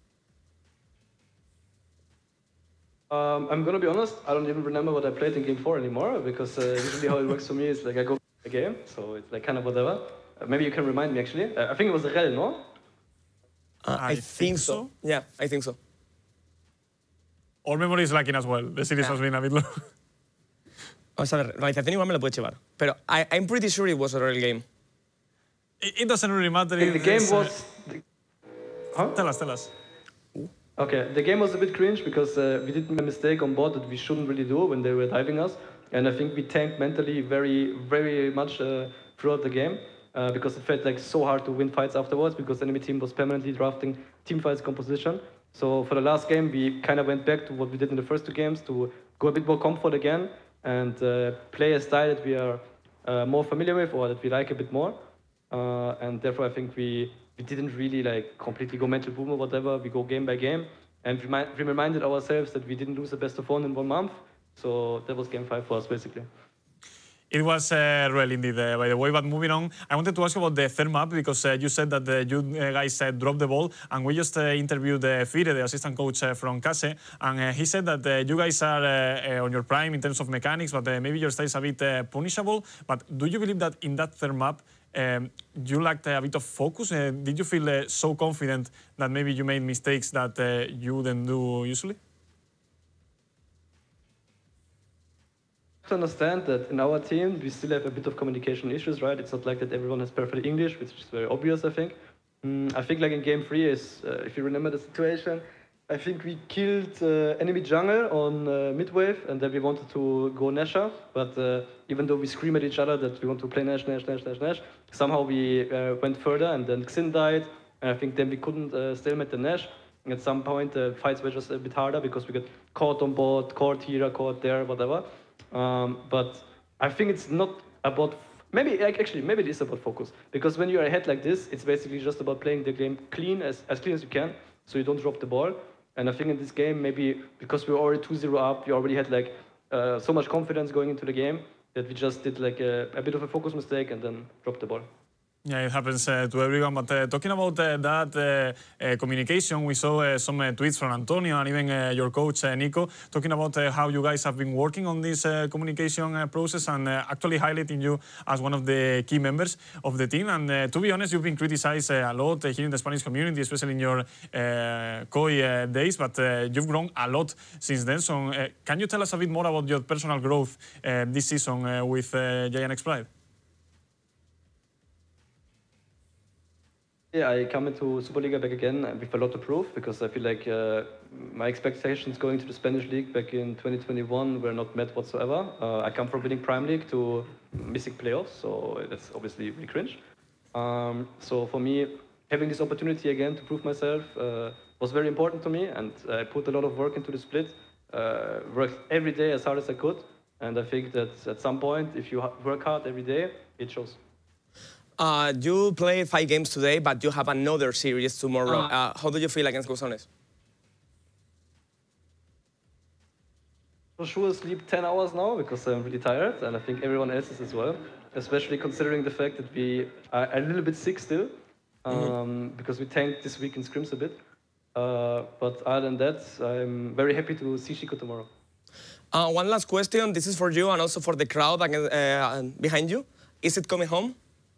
Speaker 7: I'm gonna be honest, I don't even remember what I played in game 4 anymore, because usually how it works for me is like I go a game, so it's like kind of whatever. Maybe you can remind me actually. I think it was Rel, no?
Speaker 1: I think so. Yeah, I think so.
Speaker 4: All memory is lacking as well. The series has been a bit low.
Speaker 1: Vamos a ver, realización igual me lo puede llevar. Pero I'm pretty sure it was a real game.
Speaker 4: It doesn't really matter.
Speaker 7: The game was… Huh?
Speaker 4: Tell us.
Speaker 7: Okay, the game was a bit cringe because we did a mistake on board that we shouldn't really do when they were diving us. And I think we tanked mentally very, very much throughout the game because it felt like so hard to win fights afterwards because the enemy team was permanently drafting team fights composition. So for the last game, we kind of went back to what we did in the first 2 games to go a bit more comfort again and play a style that we are more familiar with or that we like a bit more. And therefore, I think we didn't really like completely go mental boom or whatever. We go game by game, and we reminded ourselves that we didn't lose the best of 1 in 1 month. So that was game 5 for us, basically.
Speaker 4: It was real indeed, by the way. But moving on, I wanted to ask you about the 3rd map because you said that you guys dropped the ball, and we just interviewed Fire, the assistant coach from Case, and he said that you guys are on your prime in terms of mechanics, but maybe your style is a bit punishable. But do you believe that in that 3rd map, you lacked a bit of focus? Did you feel so confident that maybe you made mistakes that you wouldn't do usually?
Speaker 7: To understand that in our team we still have a bit of communication issues, right? It's not like that everyone has perfect English, which is very obvious, I think. I think like in game 3 is, if you remember the situation, I think we killed enemy jungle on mid wave, and then we wanted to go Nasher. But even though we scream at each other that we want to play Nash, somehow we went further, and then Xin died, and I think then we couldn't stalemate the Nash. And at some point, the fights were just a bit harder because we got caught on board, caught here, caught there, whatever. But I think it's not about. Maybe it is about focus, because when you're ahead like this, it's basically just about playing the game clean as clean as you can, so you don't drop the ball. And I think in this game, maybe because we were already 2-0 up, we already had like so much confidence going into the game that we just did like a bit of a focus mistake and then dropped the ball.
Speaker 4: Yeah, it happens to everyone. But talking about that communication, we saw some tweets from Antonio and even your coach, Nico, talking about how you guys have been working on this communication process and actually highlighting you as one of the key members of the team. And to be honest, you've been criticized a lot here in the Spanish community, especially in your COI days, but you've grown a lot since then. So can you tell us a bit more about your personal growth this season with Giant X Pride?
Speaker 7: Yeah, I come into Superliga back again with a lot to prove, because I feel like my expectations going to the Spanish League back in 2021 were not met whatsoever. I come from winning Prime League to missing playoffs, so that's obviously really cringe. So for me, having this opportunity again to prove myself was very important to me, and I put a lot of work into the split, worked every day as hard as I could, and I think that at some point, if you work hard every day, it shows.
Speaker 1: You played 5 games today, but you have another series tomorrow. How do you feel against Gusanes?
Speaker 7: For sure, sleep 10 hours now because I'm really tired, and I think everyone else is as well. Especially considering the fact that we are a little bit sick still, because we tanked this week in scrims a bit. But other than that, I'm very happy to see Chico tomorrow.
Speaker 1: One last question. This is for you and also for the crowd behind you. Is it coming home?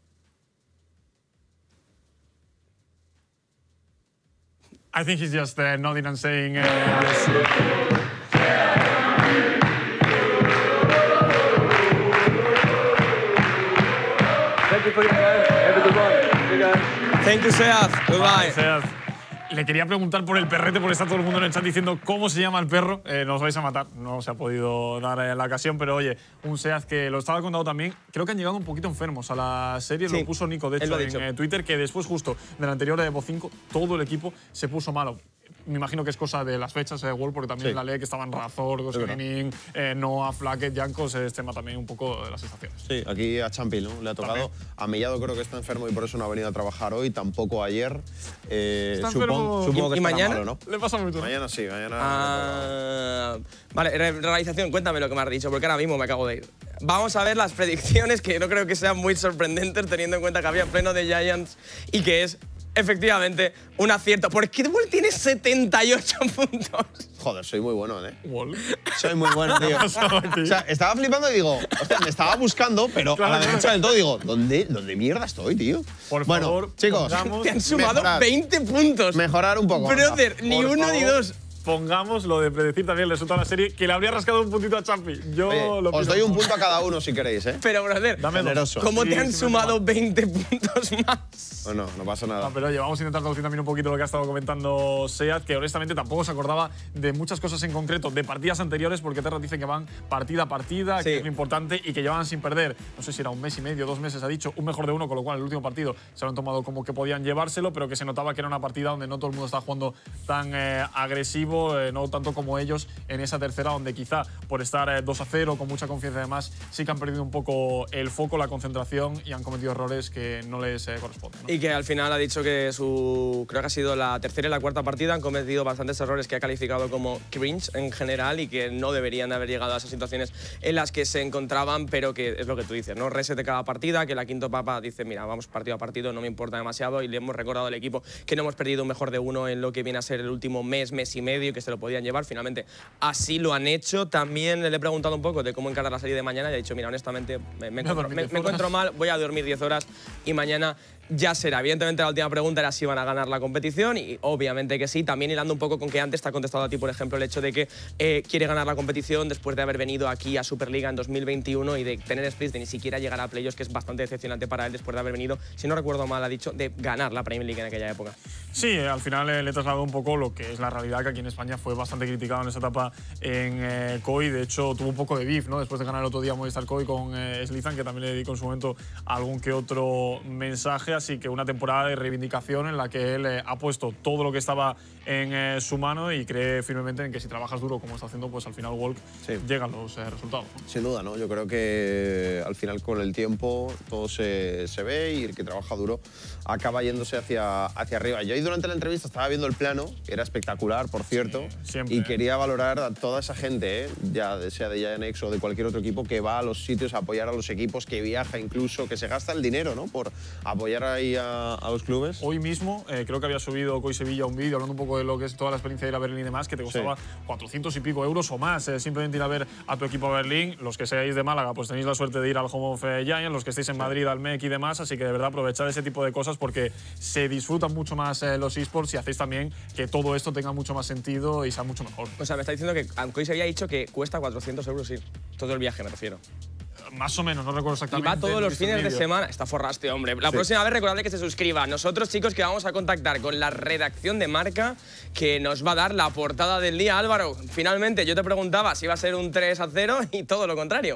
Speaker 4: I think he's just nodding and saying yes.
Speaker 7: Thank you for your time. Have a good one. See you guys.
Speaker 1: Thank you, Seaz. Goodbye.
Speaker 4: Seaz. Le quería preguntar por el perrete, porque está todo el mundo en el chat diciendo cómo se llama el perro. Nos vais a matar, no se ha podido dar la ocasión, pero oye, un Seaz que lo estaba contando también. Creo que han llegado un poquito enfermos a la serie, sí, lo puso Nico, de hecho, en Twitter, que después justo del anterior de Evo 5, todo el equipo se puso malo. Me imagino que es cosa de las fechas de World, porque también la ley que estaban Razor, Gosgreening, Noah, Flacket, Jankos, es tema también un poco de las sensaciones.
Speaker 5: Sí, aquí a Champi, ¿no? Le ha tocado. También. A Mellado creo que está enfermo y por eso no ha venido a trabajar hoy, tampoco ayer. Supongo que
Speaker 1: ¿Y mañana?
Speaker 5: malo, ¿no?
Speaker 4: Le pasa mucho.
Speaker 5: Mañana sí, mañana.
Speaker 1: Vale, realización, cuéntame lo que me has dicho, porque ahora mismo me acabo de ir. Vamos a ver las predicciones, que no creo que sean muy sorprendentes, teniendo en cuenta que había pleno de Giants y que es efectivamente un acierto. Porque Wall tiene 78 puntos.
Speaker 5: Joder, soy muy bueno, ¿eh?
Speaker 4: Wall.
Speaker 5: Soy muy bueno, tío. O sea, estaba flipando y digo, hostia, me estaba buscando, pero a la derecha del todo digo, ¿dónde mierda estoy, tío?
Speaker 4: Por
Speaker 5: bueno,
Speaker 4: favor,
Speaker 5: chicos,
Speaker 1: te han sumado 20 puntos.
Speaker 5: Mejorar un poco.
Speaker 1: Brother, ni uno ni dos.
Speaker 4: Pongamos lo de predecir también el resultado de la serie, que le habría rascado un puntito a Champi. Yo
Speaker 5: Oye, os doy un punto a cada uno si queréis, ¿eh?
Speaker 1: Pero, brother,
Speaker 5: generoso.
Speaker 1: ¿Cómo te han sumado 20 puntos más?
Speaker 5: Bueno, no pasa nada.
Speaker 4: No, pero oye, vamos a intentar traducir también un poquito lo que ha estado comentando Sead, que honestamente tampoco se acordaba de muchas cosas en concreto de partidas anteriores, porque Terra dice que van partida a partida, que es lo importante, y que llevaban sin perder, no sé si era un mes y medio, 2 meses, ha dicho, un mejor de uno, con lo cual el último partido se lo han tomado como que podían llevárselo, pero que se notaba que era una partida donde no todo el mundo estaba jugando tan agresivo, no tanto como ellos en esa tercera, donde quizá por estar 2-0 con mucha confianza y demás, sí que han perdido un poco el foco, la concentración y han cometido errores que no les corresponden, ¿no?
Speaker 1: Y que al final ha dicho que creo que ha sido la tercera y la cuarta partida, han cometido bastantes errores que ha calificado como cringe en general y que no deberían de haber llegado a esas situaciones en las que se encontraban, pero que es lo que tú dices, ¿no? Reset de cada partida, que la quinto papa dice, mira, vamos partido a partido, no me importa demasiado, y le hemos recordado al equipo que no hemos perdido un mejor de uno en lo que viene a ser el último mes y medio, y que se lo podían llevar. Finalmente así lo han hecho. También le he preguntado un poco de cómo encarar la serie de mañana y ha dicho, mira, honestamente me encuentro mal, voy a dormir 10 horas y mañana ya será. Evidentemente la última pregunta era si van a ganar la competición y obviamente que sí. También hilando un poco con que antes te ha contestado a ti, por ejemplo, el hecho de que quiere ganar la competición después de haber venido aquí a Superliga en 2021 y de tener splits de ni siquiera llegar a playoffs, que es bastante decepcionante para él después de haber venido, si no recuerdo mal, ha dicho, de ganar la Premier League en aquella época.
Speaker 4: Sí, al final le he trasladado un poco lo que es la realidad, que aquí en España fue bastante criticado en esa etapa en COI. De hecho, tuvo un poco de beef, ¿no? Después de ganar el otro día Movistar COI con Slizan, que también le dedicó en su momento algún que otro mensaje. Así que una temporada de reivindicación en la que él ha puesto todo lo que estaba en su mano y cree firmemente en que si trabajas duro como está haciendo, pues al final Walk llegan los resultados, ¿no?
Speaker 5: Sin duda, ¿no? Yo creo que al final con el tiempo todo se ve y el que trabaja duro acaba yéndose hacia arriba. Yo ahí durante la entrevista estaba viendo el plano, que era espectacular, por cierto,
Speaker 4: siempre,
Speaker 5: y quería valorar a toda esa gente, ya sea de Giant o de cualquier otro equipo, que va a los sitios a apoyar a los equipos, que viaja incluso, que se gasta el dinero, ¿no? Por apoyar ahí a los clubes.
Speaker 4: Hoy mismo creo que había subido COI Sevilla un vídeo hablando un poco de lo que es toda la experiencia de ir a Berlín y demás, que te costaba 400 y pico euros o más simplemente ir a ver a tu equipo a Berlín. Los que seáis de Málaga, pues tenéis la suerte de ir al Home of Giants, los que estéis en Madrid al MEC y demás, así que de verdad aprovechad ese tipo de cosas porque se disfrutan mucho más los esports y hacéis también que todo esto tenga mucho más sentido y sea mucho mejor.
Speaker 1: O sea, me está diciendo que COI se había dicho que cuesta 400 euros ir. Todo el viaje, me refiero.
Speaker 4: Más o menos, no recuerdo exactamente.
Speaker 1: Y va todos los fines de semana. Está forrado este hombre. La próxima vez recordadle que se suscriba. Nosotros, chicos, que vamos a contactar con la redacción de Marca, que nos va a dar la portada del día. Álvaro, finalmente, yo te preguntaba si iba a ser un 3-0 y todo lo contrario.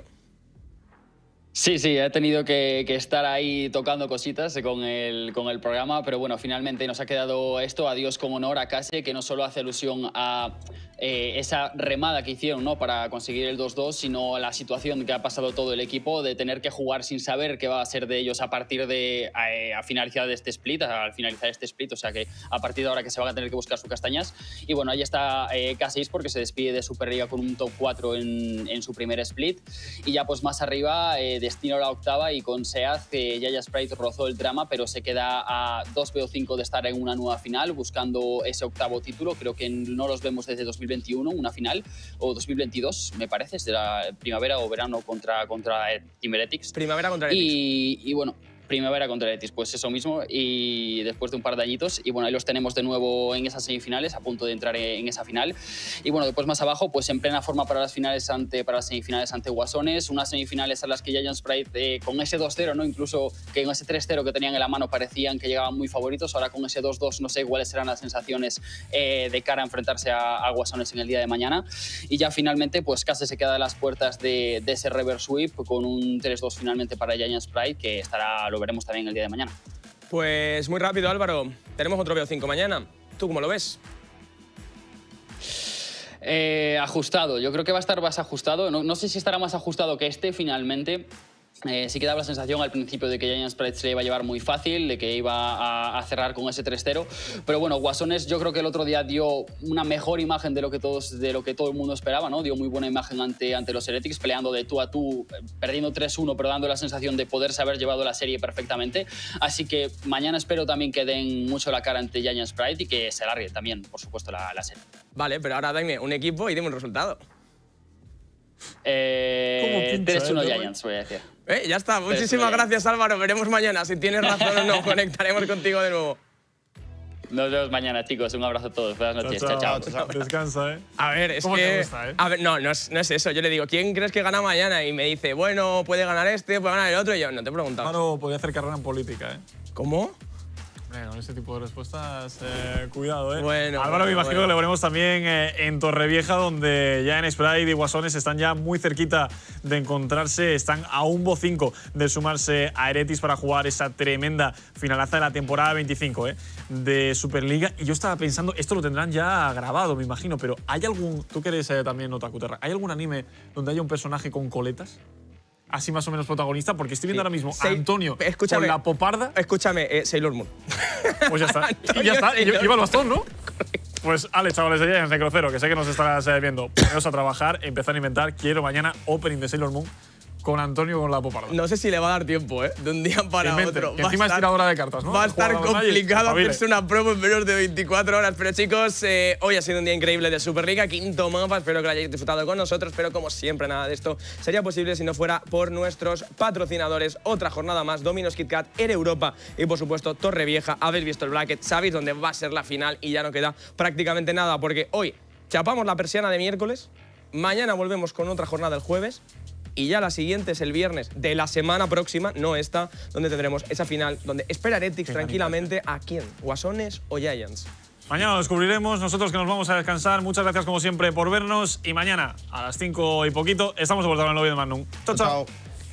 Speaker 8: Sí, he tenido que estar ahí tocando cositas con el programa, pero bueno, finalmente nos ha quedado esto. Adiós con honor a Case, que no solo hace alusión a esa remada que hicieron, ¿no?, para conseguir el 2-2, sino a la situación que ha pasado todo el equipo de tener que jugar sin saber qué va a ser de ellos a partir de al finalizar este split, o sea que a partir de ahora que se van a tener que buscar sus castañas. Y bueno, ahí está K6 porque se despide de Superliga con un top 4 en su primer split. Y ya pues más arriba, Destino a la octava y con Seaz, que ya Sprite rozó el drama, pero se queda a 2 o 5 de estar en una nueva final buscando ese octavo título. Creo que no los vemos desde 2021, una final, o 2022, me parece, será primavera o verano contra Team Heretics.
Speaker 1: Primavera contra Heretics.
Speaker 8: Y bueno, primavera contra Heretics, pues eso mismo, y después de un par de añitos, y bueno, ahí los tenemos de nuevo en esas semifinales, a punto de entrar en esa final. Y bueno, después más abajo, pues en plena forma para las semifinales ante Guasones, unas semifinales a las que Giant Sprite con ese 2-0, ¿no?, incluso que en ese 3-0 que tenían en la mano parecían que llegaban muy favoritos, ahora con ese 2-2 no sé cuáles serán las sensaciones de cara a enfrentarse a Guasones en el día de mañana. Y ya finalmente, pues casi se queda a las puertas de ese reverse sweep con un 3-2 finalmente para Giant Sprite, que lo veremos también el día de mañana.
Speaker 1: Pues muy rápido, Álvaro. Tenemos otro BO5 mañana. ¿Tú cómo lo ves?
Speaker 8: Ajustado. Yo creo que va a estar más ajustado. No sé si estará más ajustado que este finalmente. Sí que daba la sensación al principio de que Giant Sprite se le iba a llevar muy fácil, de que iba a cerrar con ese 3-0. Pero bueno, Guasones yo creo que el otro día dio una mejor imagen de lo que todo el mundo esperaba, ¿no? Dio muy buena imagen ante los Heretics, peleando de tú a tú, perdiendo 3-1, pero dando la sensación de poderse haber llevado la serie perfectamente. Así que mañana espero también que den mucho la cara ante Giant Sprite y que se alargue también, por supuesto, la serie.
Speaker 1: Vale, pero ahora dame un equipo y dime un resultado.
Speaker 8: 3-1 Giants, voy a decir.
Speaker 1: Ya está. Muchísimas gracias, Álvaro. Veremos mañana si tienes razón o no. Conectaremos contigo de nuevo.
Speaker 8: Nos vemos mañana, chicos. Un abrazo a todos. Buenas noches. Chao.
Speaker 4: Descansa, ¿eh?
Speaker 1: A ver, es
Speaker 4: ¿Cómo
Speaker 1: que…
Speaker 4: te gusta, eh?
Speaker 1: A ver, no es eso. Yo le digo, ¿quién crees que gana mañana? Y me dice, bueno, puede ganar este, puede ganar el otro. Y yo, no te he preguntado.
Speaker 4: Álvaro podría hacer carrera en política, ¿eh?
Speaker 1: ¿Cómo?
Speaker 4: Con este tipo de respuestas, cuidado, ¿eh?
Speaker 1: Bueno,
Speaker 4: Álvaro, me imagino que lo veremos también en Torrevieja, donde ya en Sprite y Guasones están ya muy cerquita de encontrarse. Están a un BO5 de sumarse a Heretics para jugar esa tremenda finalaza de la temporada 25 de Superliga. Y yo estaba pensando, esto lo tendrán ya grabado, me imagino, pero ¿hay algún, tú que eres también Otaku Terra, ¿hay algún anime donde haya un personaje con coletas? Así más o menos protagonista, porque estoy viendo ahora mismo a Antonio con la poparda.
Speaker 1: Escúchame, Sailor Moon.
Speaker 4: Pues ya está. Y ya está. Lleva el bastón, ¿no? Pues, Ale, chavales de Giants Necrocero, que sé que nos estarás viendo. Poneros a trabajar, empezar a inventar. Quiero mañana opening de Sailor Moon con Antonio con la poparda.
Speaker 1: No sé si le va a dar tiempo, de un día para otro.
Speaker 4: Que encima es tiradora de cartas, ¿no?
Speaker 1: Va a estar complicado
Speaker 4: Magic,
Speaker 1: hacerse una promo en menos de 24 horas. Pero chicos, hoy ha sido un día increíble de Superliga, quinto mapa. Espero que lo hayáis disfrutado con nosotros. Pero como siempre, nada de esto sería posible si no fuera por nuestros patrocinadores. Otra jornada más, Domino's KitKat, Air Europa y por supuesto Torrevieja. Habéis visto el bracket, sabéis dónde va a ser la final y ya no queda prácticamente nada porque hoy chapamos la persiana de miércoles, mañana volvemos con otra jornada el jueves y ya la siguiente es el viernes de la semana próxima, no esta, donde tendremos esa final, donde espera Heretics tranquilamente a quién, Guasones o Giants.
Speaker 4: Mañana lo descubriremos, nosotros que nos vamos a descansar. Muchas gracias como siempre por vernos y mañana a las 5 y poquito estamos de vuelta en el lobby de Magnum. Chao, chao.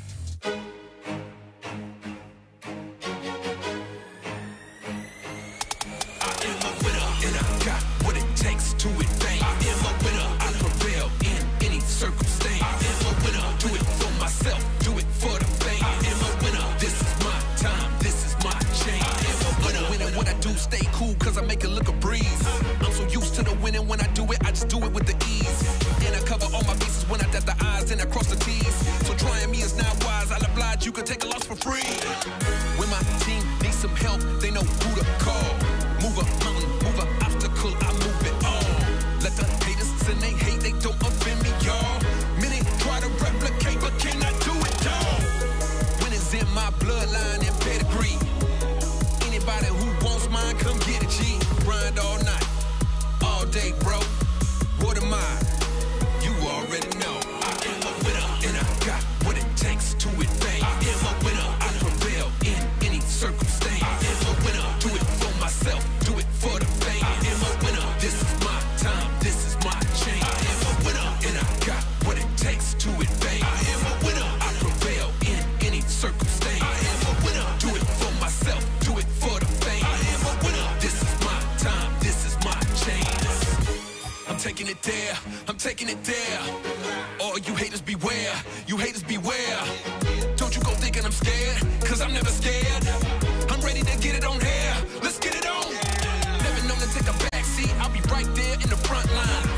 Speaker 9: Stay cool cause I make it look a breeze. I'm so used to the winning when I do it, I just do it with the ease. And I cover all my bases when I dot the I's and I cross the T's. So trying me is not wise, I'll oblige, you can take a loss for free. When my team needs some help, they know who to call. Move a mountain, move an obstacle, I move it all. Let the haters send they hate, they don't offend me, y'all. Many try to replicate but cannot do it, y'all. When it's in my bloodline and pedigree. Anybody who wants mine, come get it, G. Grind all night, all day, bro. What am I? You already know. I am a winner, and I got what it takes to advance. I am a winner, I prevail in any circumstance. I am a winner, do it for myself, do it for the fame. I am a winner, this is my time, this is my chance. I am a winner, and I got what it takes to advance. I am a winner, I prevail in any circumstance. I am a winner, do it for myself, do it for the fame. I am a winner, this is my time, this is my chance. I'm taking it there, I'm taking it there. All you haters beware, you haters beware. Don't you go thinking I'm scared, cause I'm never scared. I'm ready to get it on here, let's get it on. Never known to take a back seat, I'll be right there in the front line.